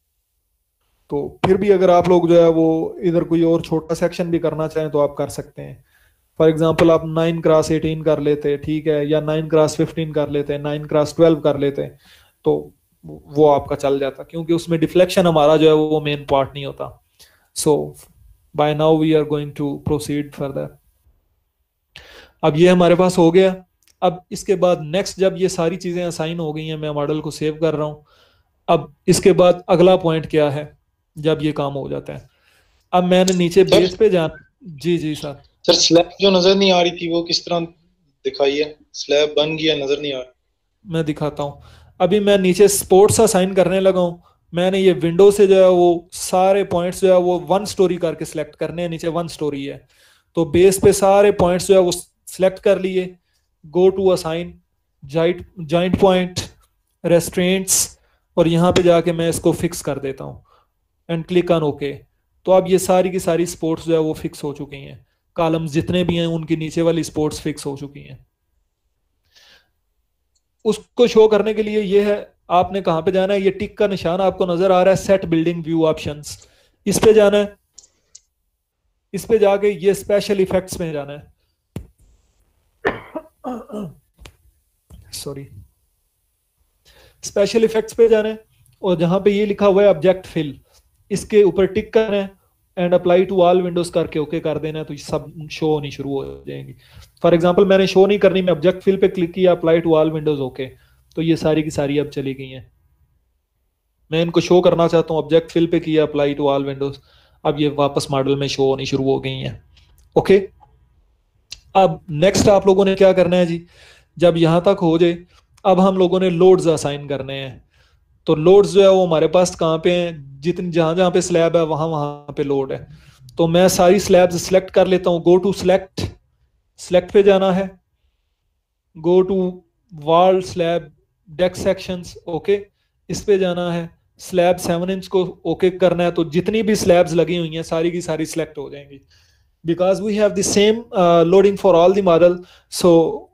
तो फिर भी अगर आप लोग जो है वो इधर कोई और छोटा सेक्शन भी करना चाहें तो आप कर सकते हैं। फॉर एग्जांपल आप 9x18 कर लेते, ठीक है, या 9x15 कर लेते, 9x12 कर लेते, तो वो आपका चल जाता, क्योंकि उसमें डिफ्लेक्शन हमारा जो है वो मेन पार्ट नहीं होता। So by now we are going to proceed further. अब ये हमारे पास हो गया। अब इसके बाद नेक्स्ट, जब ये सारी चीजें असाइन हो गई हैं, मैं मॉडल को सेव कर रहा हूं। अब इसके बाद अगला पॉइंट क्या है, जब ये काम हो जाता है, अब मैंने नीचे बेस पे जाना। जी जी सर। सर स्लैब जो नजर नहीं आ रही थी वो किस तरह दिखाई है? स्लैब बन गया, नजर नहीं आ रहा। मैं दिखाता हूँ। अभी मैं नीचे स्पोर्ट्स असाइन करने लगा हूँ। मैंने ये विंडो से जो है वो सारे पॉइंट्स जो है वो वन स्टोरी करके सिलेक्ट करने हैं। नीचे वन स्टोरी है तो बेस पे सारे पॉइंट्स जो है वो सिलेक्ट कर लिए। Go to assign, joint point, restraints, और यहाँ पे जाके मैं इसको फिक्स कर देता हूँ एंड क्लिक ऑन ओके। तो अब ये सारी की सारी स्पोर्ट्स जो है वो फिक्स हो चुकी हैं। कॉलम्स जितने भी हैं उनकी नीचे वाली स्पोर्ट्स फिक्स हो चुकी हैं। उसको शो करने के लिए ये है, आपने कहाँ पे जाना है, ये टिक का निशान आपको नजर आ रहा है, सेट बिल्डिंग व्यू ऑप्शंस, इस पे जाना है। इस पे जाके ये स्पेशल इफेक्ट्स में जाना है। सॉरी, स्पेशल इफेक्ट्स पे जाना है और जहां पे ये लिखा हुआ है ऑब्जेक्ट फिल, इसके ऊपर टिक करना है and apply to all windows करके ओके कर देना है, तो ये सब शो होनी शुरू हो जाएंगी। फॉर एग्जांपल मैंने शो नहीं करनी, मैं ऑब्जेक्ट फिल पे क्लिक किया, apply to all windows okay, तो ये सारी की सारी अब चली गई हैं। मैं इनको शो करना चाहता हूँ, ऑब्जेक्ट फिल पे किया, अप्लाई टू ऑल विंडोज, अब ये वापस मॉडल में शो होनी शुरू हो गई हैं। ओके, अब नेक्स्ट आप लोगों ने क्या करना है जी, जब यहां तक हो जाए अब हम लोगों ने लोड्स असाइन करने हैं। तो लोड्स जो है वो हमारे पास कहाँ पे हैं, जितनी जहां जहां पे स्लैब है वहां वहां पे लोड है। तो मैं सारी स्लैब्स सिलेक्ट कर लेता हूँ। गो टू सिलेक्ट, सिलेक्ट पे जाना है, go to wall slab deck sections, okay, इस पे जाना है। स्लैब 7 इंच को ओके करना है, तो जितनी भी स्लैब्स लगी हुई हैं सारी की सारी सिलेक्ट हो जाएंगी। Because we have the same loading for all the model, so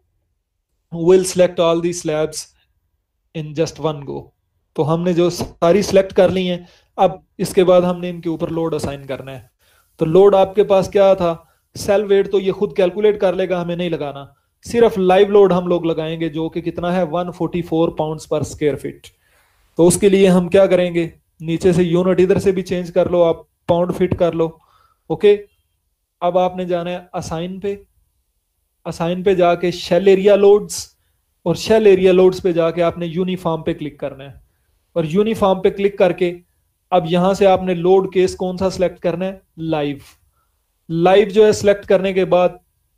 we'll select all the slabs in just one go. तो हमने जो सारी सिलेक्ट कर ली हैं, अब इसके बाद हमने इनके ऊपर लोड असाइन करना है। तो लोड आपके पास क्या था, सेल वेट तो ये खुद कैलकुलेट कर लेगा, हमें नहीं लगाना, सिर्फ लाइव लोड हम लोग लगाएंगे जो कि कितना है 144 पाउंड्स पर स्क्वायर फीट। तो उसके लिए हम क्या करेंगे, नीचे से यूनिट इधर से भी चेंज कर लो, आप पाउंड फीट कर लो। ओके, अब आपने जाना है असाइन पे, असाइन पे जाके शेल एरिया लोड्स, और शेल एरिया लोड्स पे जाके आपने यूनिफॉर्म पे क्लिक करना है, और यूनिफॉर्म पे क्लिक करके अब यहां से आपने लोड केस कौन सा सिलेक्ट करना है, लाइव। लाइव जो है सिलेक्ट करने के बाद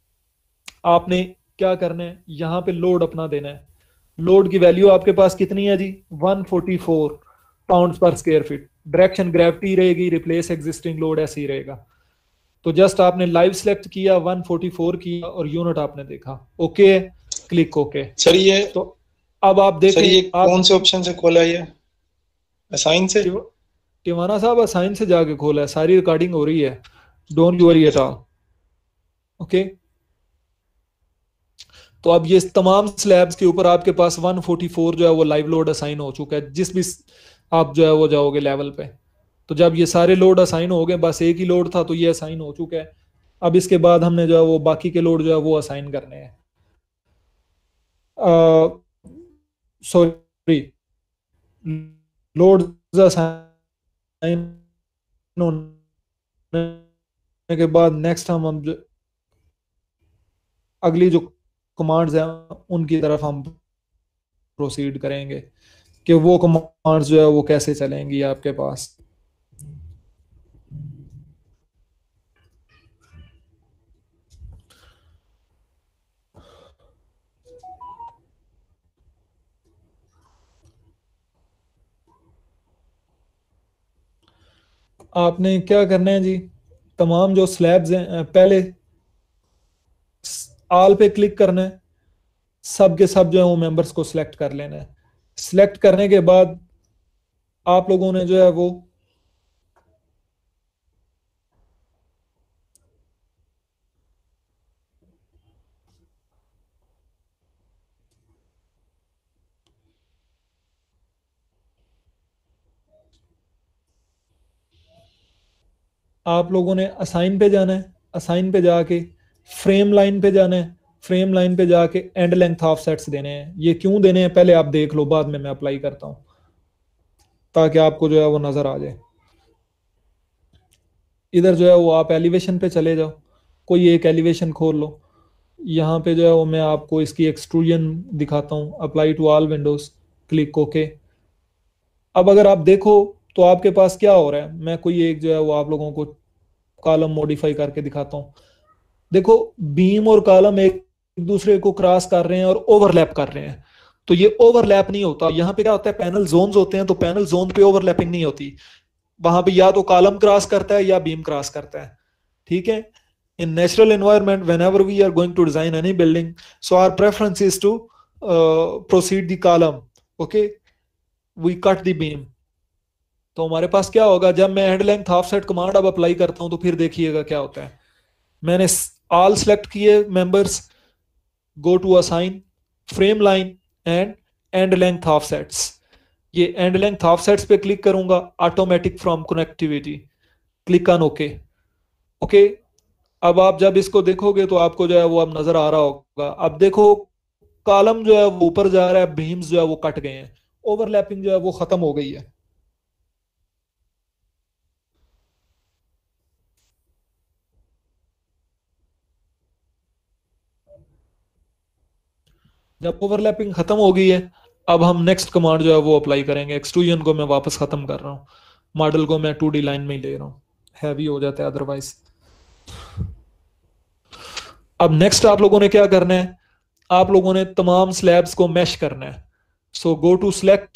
आपने क्या करना है, यहां पे लोड अपना देना है। लोड की वैल्यू आपके पास कितनी है जी, 144 pound per square feet. Direction gravity रहेगी, रिप्लेस एग्जिस्टिंग लोड ऐसे ही रहेगा। तो जस्ट आपने लाइव सिलेक्ट किया, 144 किया और यूनिट आपने देखा, ओके, क्लिक ओके। सर ये तो अब आप सर ये देखें, आप कौन से ऑप्शन से खोला है ये, असाइन से? टिवाना साहब असाइन से जाके खोला है, सारी रिकॉर्डिंग हो रही है, don't you worry at all. Okay, तो अब ये तमाम स्लैब्स के ऊपर आपके पास 144 जो है वो लाइव लोड असाइन हो चुका है, जिस भी आप जो है वो जाओगे लेवल पे। तो जब ये सारे लोड असाइन हो गए, बस एक ही लोड था तो ये असाइन हो चुका है। अब इसके बाद हमने जो है वो बाकी के लोड जो है वो असाइन करने हैं। सॉरी, लोड असाइन होने के बाद नेक्स्ट हम अगली जो कमांड्स हैं उनकी तरफ हम प्रोसीड करेंगे कि वो कमांड्स जो है वो कैसे चलेंगी आपके पास। आपने क्या करना है जी, तमाम जो स्लैब्स हैं पहले आल पे क्लिक करना है, सब के सब जो है वो मेंबर्स को सिलेक्ट कर लेना है। सिलेक्ट करने के बाद आप लोगों ने जो है वो आप लोगों ने असाइन पे जाना है, असाइन पे जाके फ्रेम लाइन पे जाना है, फ्रेम लाइन पे जाके एंड लेंथ ऑफ सेट्स देने हैं। ये क्यों देने हैं पहले आप देख लो, बाद में मैं अप्लाई करता हूं ताकि आपको जो है वो नजर आ जाए। इधर जो है वो आप एलिवेशन पे चले जाओ, कोई एक एलिवेशन खोल लो। यहाँ पे जो है वो मैं आपको इसकी एक्सट्रूजन दिखाता हूँ, apply to all windows, click okay. अब अगर आप देखो तो आपके पास क्या हो रहा है, मैं कोई एक जो है वो आप लोगों को कॉलम मॉडिफाई करके दिखाता हूँ। देखो बीम और कॉलम एक दूसरे को क्रॉस कर रहे हैं और ओवरलैप कर रहे हैं, तो ये ओवरलैप नहीं होता। यहाँ पे क्या होता है, पैनल जोन्स होते हैं, तो पैनल जोन पे ओवरलैपिंग नहीं होती, वहां पे या तो कॉलम क्रॉस करता है या बीम क्रॉस करता है। ठीक है, in natural environment whenever we are going to design any building, so our preference is to proceed the column, okay, we cut the beam। तो हमारे पास क्या होगा, जब मैं एंड लेंथ ऑफसेट कमांड अब अप्लाई करता हूं तो फिर देखिएगा क्या होता है। मैंने ऑल सेलेक्ट किए members, go to assign, frame line and end length offsets. ये एंड लेंथ ऑफसेट्स पे क्लिक करूंगा, automatic from connectivity, click on okay. Okay, अब आप जब इसको देखोगे तो आपको जो है वो अब नजर आ रहा होगा। अब देखो कॉलम जो है वो ऊपर जा रहा है, बीम्स जो है वो कट गए हैं, ओवरलैपिंग जो है वो खत्म हो गई है। जब ओवरलैपिंग खत्म हो गई है, अब हम नेक्स्ट कमांड जो है वो अप्लाई करेंगे। एक्सट्रूजन को मैं वापस खत्म कर रहा हूँ, मॉडल को मैं 2D लाइन में ही ले रहा हूँ, हैवी हो जाता है अदरवाइज। अब नेक्स्ट आप लोगों ने क्या करना है, आप लोगों ने तमाम स्लैब्स को मैश करना है। So go to select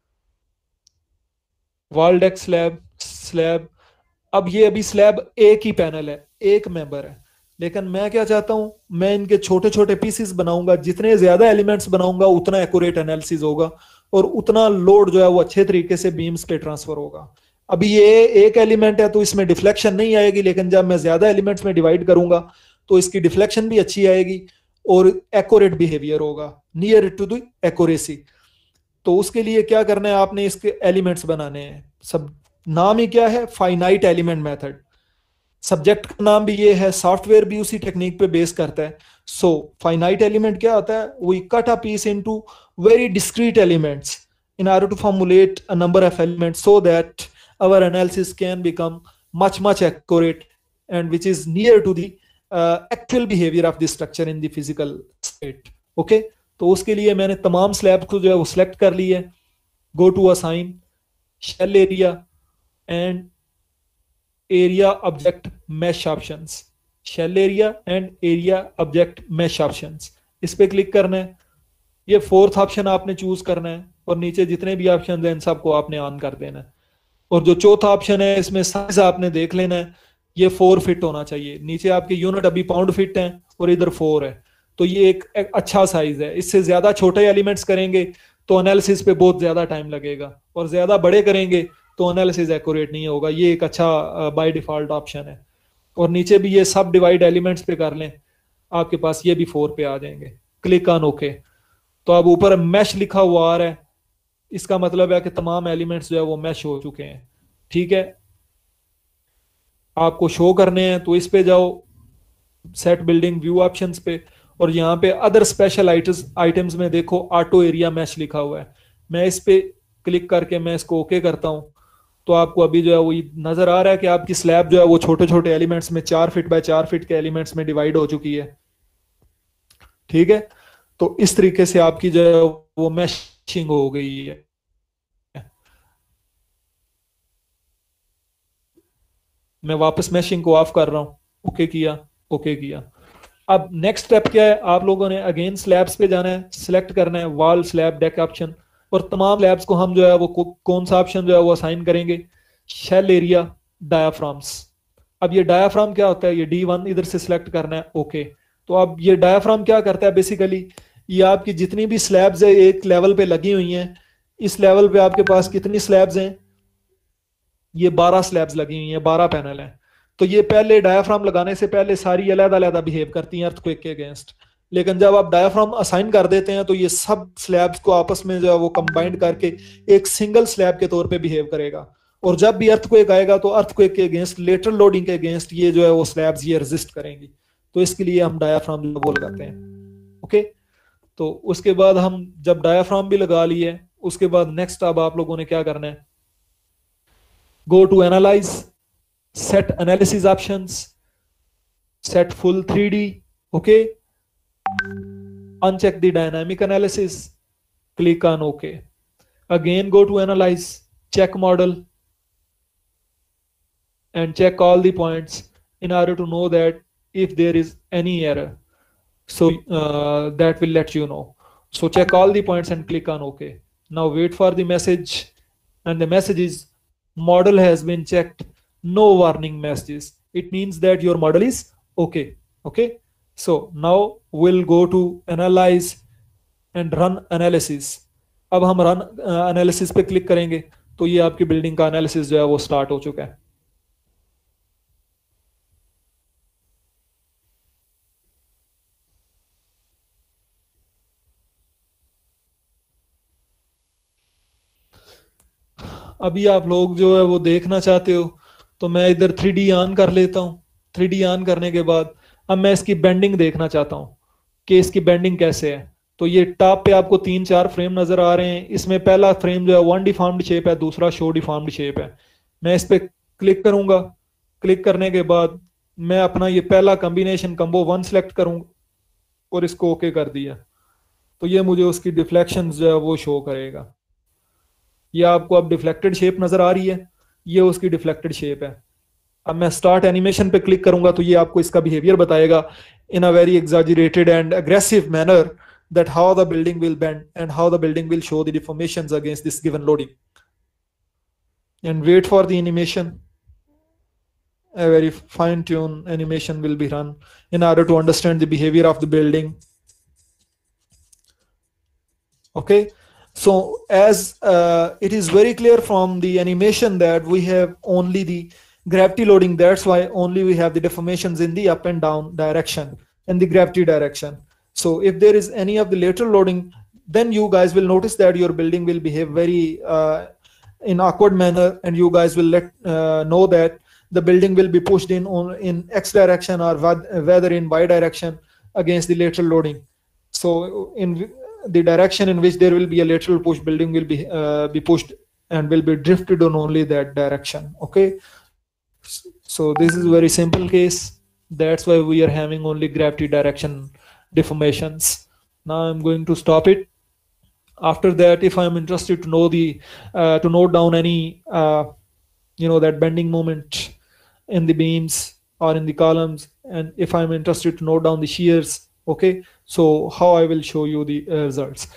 wall deck slab, slab. अब ये अभी स्लैब एक ही पैनल है, एक मेंबर है, लेकिन मैं क्या चाहता हूं, मैं इनके छोटे छोटे पीसेस बनाऊंगा। जितने ज्यादा एलिमेंट्स बनाऊंगा उतना एक्यूरेट एनालिसिस होगा और उतना लोड जो है वो अच्छे तरीके से बीम्स पे ट्रांसफर होगा। अभी ये एक एलिमेंट है तो इसमें डिफ्लेक्शन नहीं आएगी, लेकिन जब मैं ज्यादा एलिमेंट्स में डिवाइड करूंगा तो इसकी डिफ्लेक्शन भी अच्छी आएगी और एक्यूरेट बिहेवियर होगा, नियर टू द एक्यूरेसी। तो उसके लिए क्या करना है, आपने इसके एलिमेंट्स बनाने हैं। सब नाम ही क्या है, फाइनाइट एलिमेंट मेथड। सब्जेक्ट का नाम भी ये है, सॉफ्टवेयर भी उसी टेक्निक पे बेस करता है। सो फाइनाइट एलिमेंट क्या होता है, we cut a piece into very discrete elements in order to formulate a number of elements so that our analysis can become much accurate and which is near to the actual behavior of the structure in the physical state। okay, तो उसके लिए मैंने तमाम slab को जो है वो select कर ली है। Go to assign, shell area and area object mesh options, shell area and area object mesh options, इस पे क्लिक करना है। ये फोर्थ ऑप्शन आपने चूज करना है और नीचे जितने भी ऑप्शन हैं इन सबको आपने ऑन कर देना है। और जो चौथा ऑप्शन है इसमें साइज आपने देख लेना है, ये 4 फिट होना चाहिए। नीचे आपके यूनिट अभी पाउंड फिट है और इधर 4 है, तो ये एक अच्छा साइज है। इससे ज्यादा छोटे एलिमेंट्स करेंगे तो एनालिसिस पे बहुत ज्यादा टाइम लगेगा, और ज्यादा बड़े करेंगे तो एनालिसिस एक्यूरेट नहीं होगा। ये एक अच्छा बाय डिफॉल्ट ऑप्शन है। और नीचे भी ये सब डिवाइड एलिमेंट्स पे कर लें, आपके पास ये भी 4 पे आ जाएंगे। Click on okay. तो अब ऊपर मैश लिखा हुआ आ रहा है, इसका मतलब है कि तमाम एलिमेंट्स जो है वो मैश हो चुके हैं। ठीक है, आपको शो करने हैं तो इस पे जाओ, सेट बिल्डिंग व्यू ऑप्शंस पे, और यहाँ पे अदर स्पेशल आइटम्स में देखो ऑटो एरिया मैश लिखा हुआ है। मैं इस पे क्लिक करके मैं इसको ओके करता हूँ, तो आपको अभी जो है वो नजर आ रहा है कि आपकी स्लैब जो है वो छोटे छोटे एलिमेंट्स में 4 फीट बाय 4 फीट के एलिमेंट्स में डिवाइड हो चुकी है। ठीक है, तो इस तरीके से आपकी जो है वो मैशिंग हो गई है। मैं वापस मैशिंग को ऑफ कर रहा हूं, ओके किया, ओके किया। अब नेक्स्ट स्टेप क्या है, आप लोगों ने अगेन स्लैब्स पे जाना है, सिलेक्ट करना है वॉल स्लैब डेक ऑप्शन, और तमाम स्लैब्स को हम जो है वो कौन सा ऑप्शन जो है वो असाइन करेंगे, शेल एरिया डायाफ्राम्स। अब ये डायाफ्राम क्या होता है, ये D1 इधर से सिलेक्ट करना है, ओके। तो अब ये डायाफ्राम क्या करता है, बेसिकली ये आपकी जितनी भी स्लैब्स है एक लेवल पे लगी हुई हैं, इस लेवल पे आपके पास कितनी स्लैब्स हैं, ये 12 स्लैब्स लगी हुई हैं, 12 पैनल हैं। तो ये पहले डायाफ्राम लगाने से पहले सारी अलग-अलग बिहेव करती हैं अर्थक्वेक के अगेंस्ट, लेकिन जब आप डायाफ्राम असाइन कर देते हैं तो ये सब स्लैब्स को आपस में जो है वो कंबाइंड करके एक सिंगल स्लैब के तौर पे बिहेव करेगा। और जब भी अर्थक्वेक आएगा तो अर्थक्वेक के अगेंस्ट, लेटरल लोडिंग के अगेंस्ट ये जो है वो स्लैब्स ये रेजिस्ट करेंगी। तो इसके लिए हम डायाफ्राम जो वो लगाते हैं। ओके, तो उसके बाद हम जब डायाफ्राम भी लगा लिए, उसके बाद नेक्स्ट अब आप लोगों ने क्या करना है, go to analyse, set analysis options, set full 3D, okay, uncheck the dynamic analysis, click on OK. Again go to analyze, check model, and check all the points in order to know that if there is any error, so that will let you know. So check all the points and click on OK. Now wait for the message, and the message is model has been checked, no warning messages. It means that your model is okay. Okay, so now we'll go to analyze and run analysis. अब हम run analysis पे click करेंगे तो ये आपकी building का analysis जो है वो स्टार्ट हो चुका है। अभी आप लोग जो है वो देखना चाहते हो तो मैं इधर 3D ऑन कर लेता हूँ। 3D ऑन करने के बाद अब मैं इसकी बेंडिंग देखना चाहता हूँ कि इसकी बेंडिंग कैसे है। तो ये टॉप पे आपको 3-4 फ्रेम नजर आ रहे हैं। इसमें पहला फ्रेम जो है वन डिफॉर्म्ड शेप है, दूसरा शो डिफॉर्म्ड शेप है। मैं इस पे क्लिक करूंगा। क्लिक करने के बाद मैं अपना ये पहला कॉम्बिनेशन कम्बो 1 सेलेक्ट करूंगा और इसको ओके कर दिया, तो ये मुझे उसकी डिफ्लेक्शन जो है वो शो करेगा। ये आपको अब डिफ्लेक्टेड शेप नजर आ रही है, ये उसकी डिफ्लेक्टेड शेप है। अब मैं स्टार्ट एनिमेशन पे क्लिक करूंगा तो ये आपको इसका बिहेवियर बताएगा in a very exaggerated and aggressive manner that how the building will bend and how the building will show the deformations against this given loading. And wait for the animation. A very fine-tuned animation will be run in order to understand the behavior of the building. Okay, so as it is very clear from the animation that we have only the gravity loading, that's why only we have the deformations in the up and down direction and the gravity direction. So if there is any of the lateral loading, then you guys will notice that your building will behave very in awkward manner, and you guys will know that the building will be pushed in X direction or whether in Y direction against the lateral loading. So in the direction in which there will be a lateral push, building will be pushed and will be drifted on only that direction. Okay, so this is a very simple case. That's why we are having only gravity direction deformations. Now I'm going to stop it. After that, if I'm interested to know to note down any that bending moment in the beams or in the columns, and if I'm interested to note down the shears, okay, so how I will show you the results.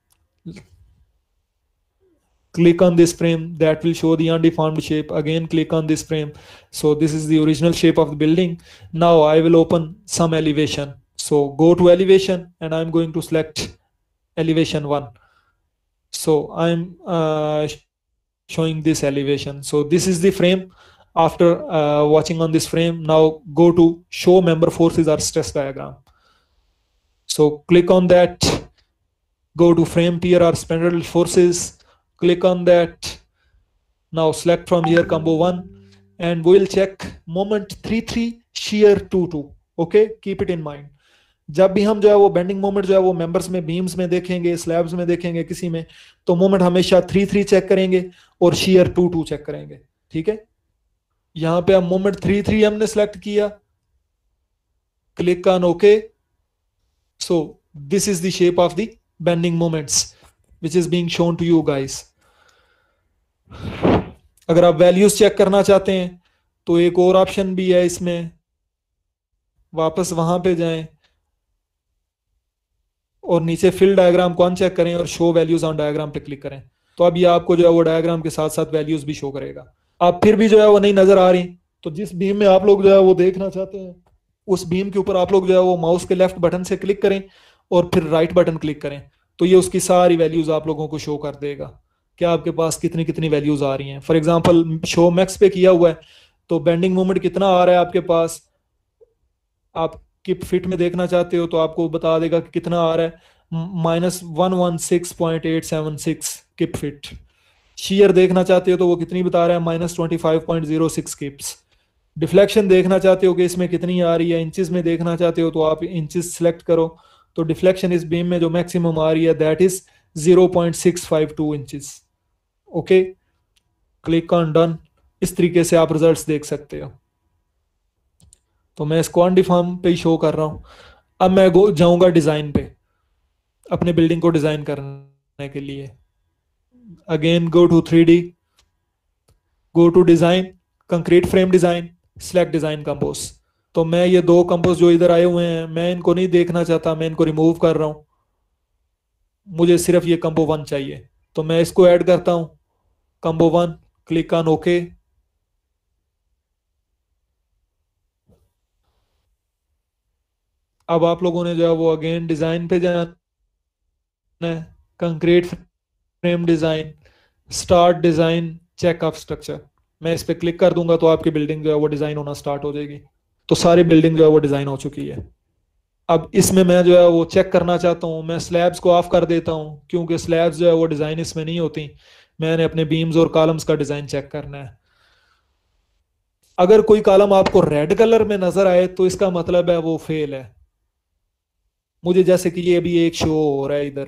Click on this frame, that will show the undeformed shape. Again click on this frame, so this is the original shape of the building. Now I will open some elevation. So go to elevation and I'm going to select elevation 1. So I'm showing this elevation. So this is the frame. After watching on this frame, now go to show member forces or stress diagram. So click on that, go to frame pier or spindle forces, click on that. Now select from here combo 1 and we'll check moment 33 shear 22. Okay, keep it in mind. जब भी हम जो है वो bending moment जो है वो members में, बीम्स में देखेंगे, स्लैब्स में देखेंगे किसी में, तो मोमेंट हमेशा 33 चेक करेंगे और शेयर 22 चेक करेंगे। ठीक है, यहां पे हम मोमेंट 33 हमने सेलेक्ट किया, click on okay. So this is the shape of the bending moments which is being shown to you guys. अगर आप वैल्यूज चेक करना चाहते हैं तो एक और ऑप्शन भी है इसमें, वापस वहां पे जाएं और नीचे फिल डायग्राम कौन चेक करें और शो वैल्यूज ऑन डायग्राम पे क्लिक करें, तो अब ये आपको जो है वो डायग्राम के साथ साथ वैल्यूज भी शो करेगा। आप फिर भी जो है वो नहीं नजर आ रही, तो जिस बीम में आप लोग जो है वो देखना चाहते हैं उस बीम के ऊपर आप लोग जो है वो माउस के लेफ्ट बटन से क्लिक करें और फिर राइट बटन क्लिक करें, तो ये उसकी सारी वैल्यूज आप लोगों को शो कर देगा कि आपके पास कितनी कितनी वैल्यूज आ रही हैं। फॉर एग्जाम्पल शो मैक्स पे किया हुआ है तो बेंडिंग मोमेंट कितना आ रहा है आपके पास, आप किप फिट में देखना चाहते हो तो आपको बता देगा कि कितना आ रहा है, -116.876 किप फिट। शीयर देखना चाहते हो तो वो कितनी बता रहा है, -25.06 किप्स। डिफ्लेक्शन देखना चाहते हो कि इसमें कितनी आ रही है, इंचेस में देखना चाहते हो तो आप इंचेस सेलेक्ट करो, तो डिफ्लेक्शन इस बीम में जो मैक्सिमम आ रही है that is 0.652 inches. Okay, click on done. इस तरीके से आप रिजल्ट्स देख सकते हो। तो मैं इसको अनडिफॉर्म पे ही शो कर रहा हूं। अब मैं जाऊंगा डिजाइन पे, अपने बिल्डिंग को डिजाइन करने के लिए। Again go to 3D, go to design, concrete frame design, select design compose. तो मैं ये दो कंपोज जो इधर आए हुए हैं मैं इनको नहीं देखना चाहता, मैं इनको रिमूव कर रहा हूं। मुझे सिर्फ ये कंपो 1 चाहिए, तो मैं इसको ऐड करता हूं, कंपो 1, क्लिक ऑन ओके। अब आप लोगों ने जो है वो अगेन डिजाइन पे जाना है, concrete frame design, start design, check of structure. मैं इस पे क्लिक कर दूंगा तो आपकी बिल्डिंग जो है वो डिजाइन होना स्टार्ट हो जाएगी। तो सारी बिल्डिंग जो है वो डिजाइन हो चुकी है। अब इसमें मैं जो है वो चेक करना चाहता हूँ, मैं स्लैब्स को ऑफ कर देता हूँ क्योंकि स्लैब्स जो है वो डिजाइन इसमें नहीं होती, मैंने अपने बीम्स और कॉलम्स का डिजाइन चेक करना है। अगर कोई कॉलम आपको रेड कलर में नजर आए तो इसका मतलब है वो फेल है। मुझे जैसे कि ये अभी एक शो हो रहा है इधर,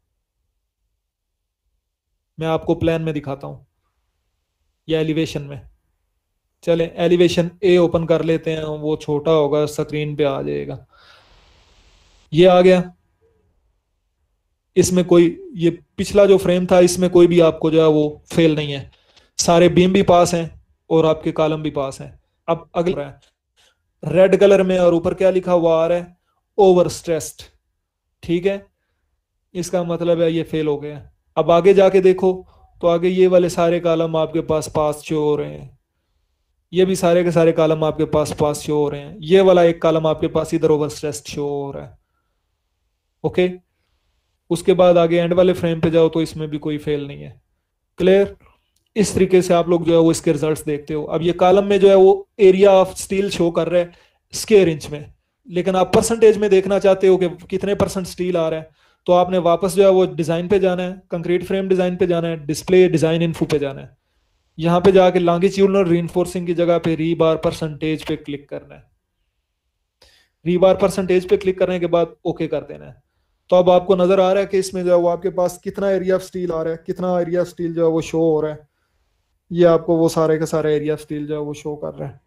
मैं आपको प्लान में दिखाता हूं या एलिवेशन में। चले एलिवेशन ए ओपन कर लेते हैं, वो छोटा होगा स्क्रीन पे आ जाएगा। ये आ गया, इसमें कोई, ये पिछला जो फ्रेम था इसमें कोई भी आपको जो है वो फेल नहीं है, सारे बीम भी पास हैं और आपके कॉलम भी पास हैं। अब अगला रेड कलर में और ऊपर क्या लिखा हुआ आ रहा है, ओवर स्ट्रेस्ड। ठीक है, इसका मतलब है ये फेल हो गया। अब आगे जाके देखो तो आगे ये वाले सारे कॉलम आपके पास पास शो हो रहे हैं, ये भी सारे के सारे कॉलम आपके पास पास शो हो रहे हैं, ये वाला एक कॉलम आपके पास इधर ओवर स्ट्रेस्ड शो हो रहा है। ओके, उसके बाद आगे एंड वाले फ्रेम पे जाओ तो इसमें भी कोई फेल नहीं है। क्लियर? इस तरीके से आप लोग जो है वो इसके रिजल्ट्स देखते हो। अब ये कॉलम में जो है वो एरिया ऑफ स्टील शो कर रहा है स्क्वायर इंच में, लेकिन आप परसेंटेज में देखना चाहते हो कि कितने परसेंट स्टील आ रहा है, तो आपने वापस जो है वो डिजाइन पे जाना है, कंक्रीट फ्रेम डिजाइन पे जाना है, डिस्प्ले डिजाइन इन्फो पे जाना है। यहाँ पे जाके लॉन्गिट्यूडनल रीइंफोर्सिंग की जगह पे रीबार परसेंटेज पे क्लिक करना है। रीबार परसेंटेज पे क्लिक करने के बाद ओके कर देना है। तो अब आपको नजर आ रहा है कि इसमें जो है वो आपके पास कितना एरिया ऑफ स्टील आ रहा है, कितना एरिया ऑफ स्टील जो है वो शो हो रहा है। ये आपको वो सारे का सारा एरिया ऑफ स्टील जो है वो शो कर रहा है।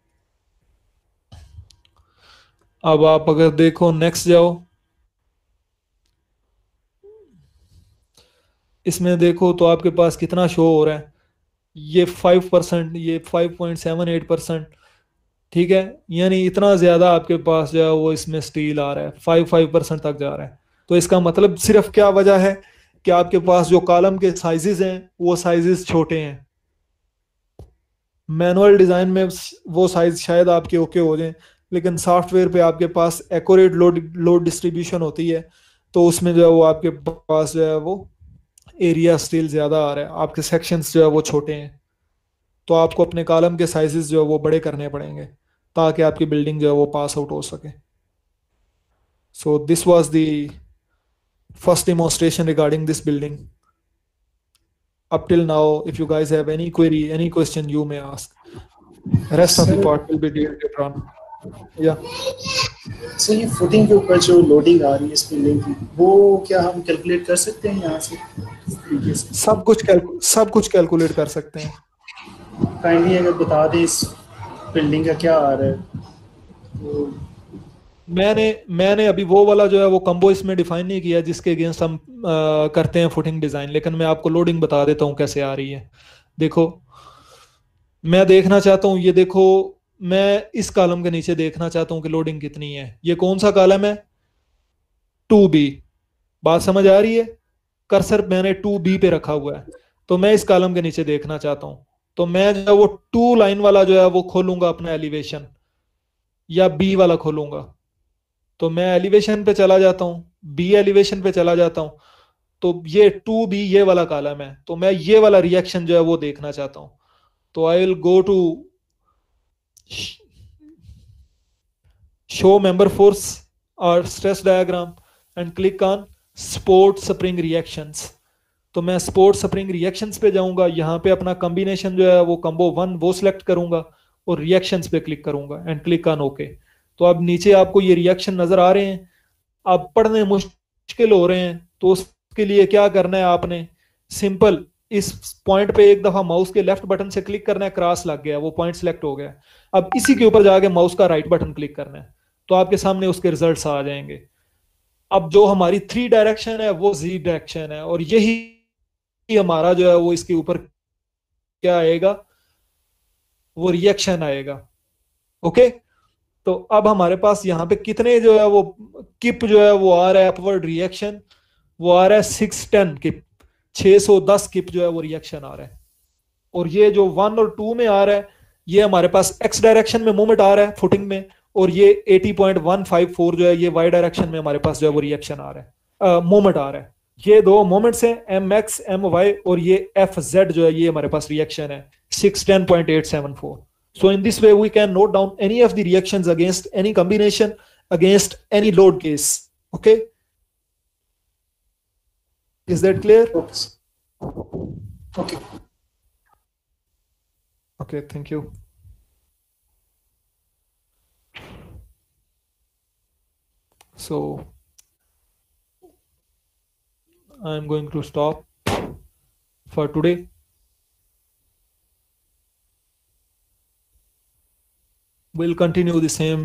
अब आप अगर देखो नेक्स्ट जाओ, इसमें देखो तो आपके पास कितना शो हो रहा है, ये 5%, ये 5.78%। ठीक है, यानी इतना ज्यादा आपके पास जो है वो इसमें स्टील आ रहा है, 5% तक जा रहा है। तो इसका मतलब सिर्फ क्या वजह है कि आपके पास जो कॉलम के साइजेस हैं वो साइजेस छोटे हैं। मैनुअल डिजाइन में वो साइज शायद आपके ओके हो जाए, लेकिन सॉफ्टवेयर पे आपके पास एक्यूरेट लोड डिस्ट्रीब्यूशन होती है, तो उसमें जो है वो आपके पास जो है वो एरिया स्टिल ज़्यादा आ रहा है, आपके सेक्शंस जो है वो छोटे हैं, तो आपको अपने कॉलम के साइजेस जो है वो बड़े करने पड़ेंगे ताकि आपकी बिल्डिंग जो है वो पास आउट हो सके. So this was the first demonstration regarding this building. Up till now, if you guys have any query, any question, you may ask. Rest of the part will be dealt later on. Yeah. Sir ये footing के ऊपर जो loading आ रही है इस building की, वो क्या हम कैलकुलेट कर सकते हैं यहाँ से इस तरीके से? सब कुछ कैलकुलेट कर सकते हैं. काइंडली अगर बता दें इस बिल्डिंग का क्या आ रहा है. तो मैंने अभी वो वाला जो है वो कम्बो इसमें डिफाइन नहीं किया जिसके अगेंस्ट हम करते हैं फुटिंग डिजाइन, लेकिन मैं आपको लोडिंग बता देता हूँ कैसे आ रही है. देखो, मैं देखना चाहता हूँ, ये देखो, मैं इस कॉलम के नीचे देखना चाहता हूँ कि लोडिंग कितनी है. ये कौन सा कॉलम है? 2B. बात समझ आ रही है? कर्सर मैंने 2B पे रखा हुआ है, तो मैं इस कॉलम के नीचे देखना चाहता हूँ, तो मैं जो है वो 2 लाइन वाला जो है वो खोलूंगा अपना एलिवेशन, या B वाला खोलूंगा. तो मैं एलिवेशन पे चला जाता हूँ, B एलिवेशन पे चला जाता हूँ, तो ये 2B ये वाला कॉलम है, तो मैं ये वाला रिएक्शन जो है वो देखना चाहता हूँ. तो I will go to show member force और stress diagram and click on support spring reactions. तो मैं सपोर्ट स्प्रिंग रिएक्शंस पे जाऊंगा, यहाँ पे अपना कॉम्बिनेशन जो है वो कम्बो 1 वो सिलेक्ट करूंगा और रिएक्शंस पे क्लिक करूंगा एंड क्लिक ऑन ओके. तो अब नीचे आपको ये रिएक्शन नजर आ रहे हैं. अब पढ़ने मुश्किल हो रहे हैं, तो उसके लिए क्या करना है, आपने सिंपल इस पॉइंट पे एक दफा माउस के लेफ्ट बटन से क्लिक करना है, क्रॉस लग गया, वो पॉइंट सिलेक्ट हो गया. अब इसी के ऊपर जाके माउस का राइट बटन क्लिक करना है, तो आपके सामने उसके रिजल्ट्स आ जाएंगे. अब जो हमारी 3 डायरेक्शन है वो Z डायरेक्शन है, और यही हमारा जो है वो इसके ऊपर क्या आएगा, वो रिएक्शन आएगा. ओके, तो अब हमारे पास यहाँ पे कितने जो है वो किप जो है वो आ रहा है, अपवर्ड रिएक्शन वो आ रहा है 610 किप, 610 किप जो है वो रिएक्शन आ रहा है. और ये जो 1 और 2 में आ रहा है, ये हमारे पास एक्स डायरेक्शन में मूवमेंट आ रहा है फुटिंग में, और ये 80.154 जो है ये वाई डायरेक्शन में हमारे पास जो है वो रिएक्शन आ रहा है, मूवमेंट आ रहा है. ये दो मोमेंट्स हैं, MX MY, और ये FZ जो है ये हमारे पास रिएक्शन है 610.874. So in this way we can note down any of the reactions against any combination, against any load case. Okay, is that clear? Okay. Okay, thank you. So I'm going to stop for today. We'll continue the same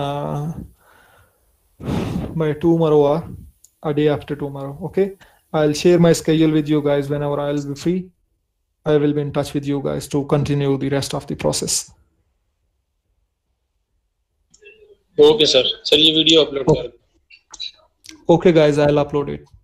by tomorrow or a day after tomorrow. Okay, I'll share my schedule with you guys whenever I'll be free. I will be in touch with you guys to continue the rest of the process. Okay sir, चलिए video upload कर. Okay guys, I'll upload it.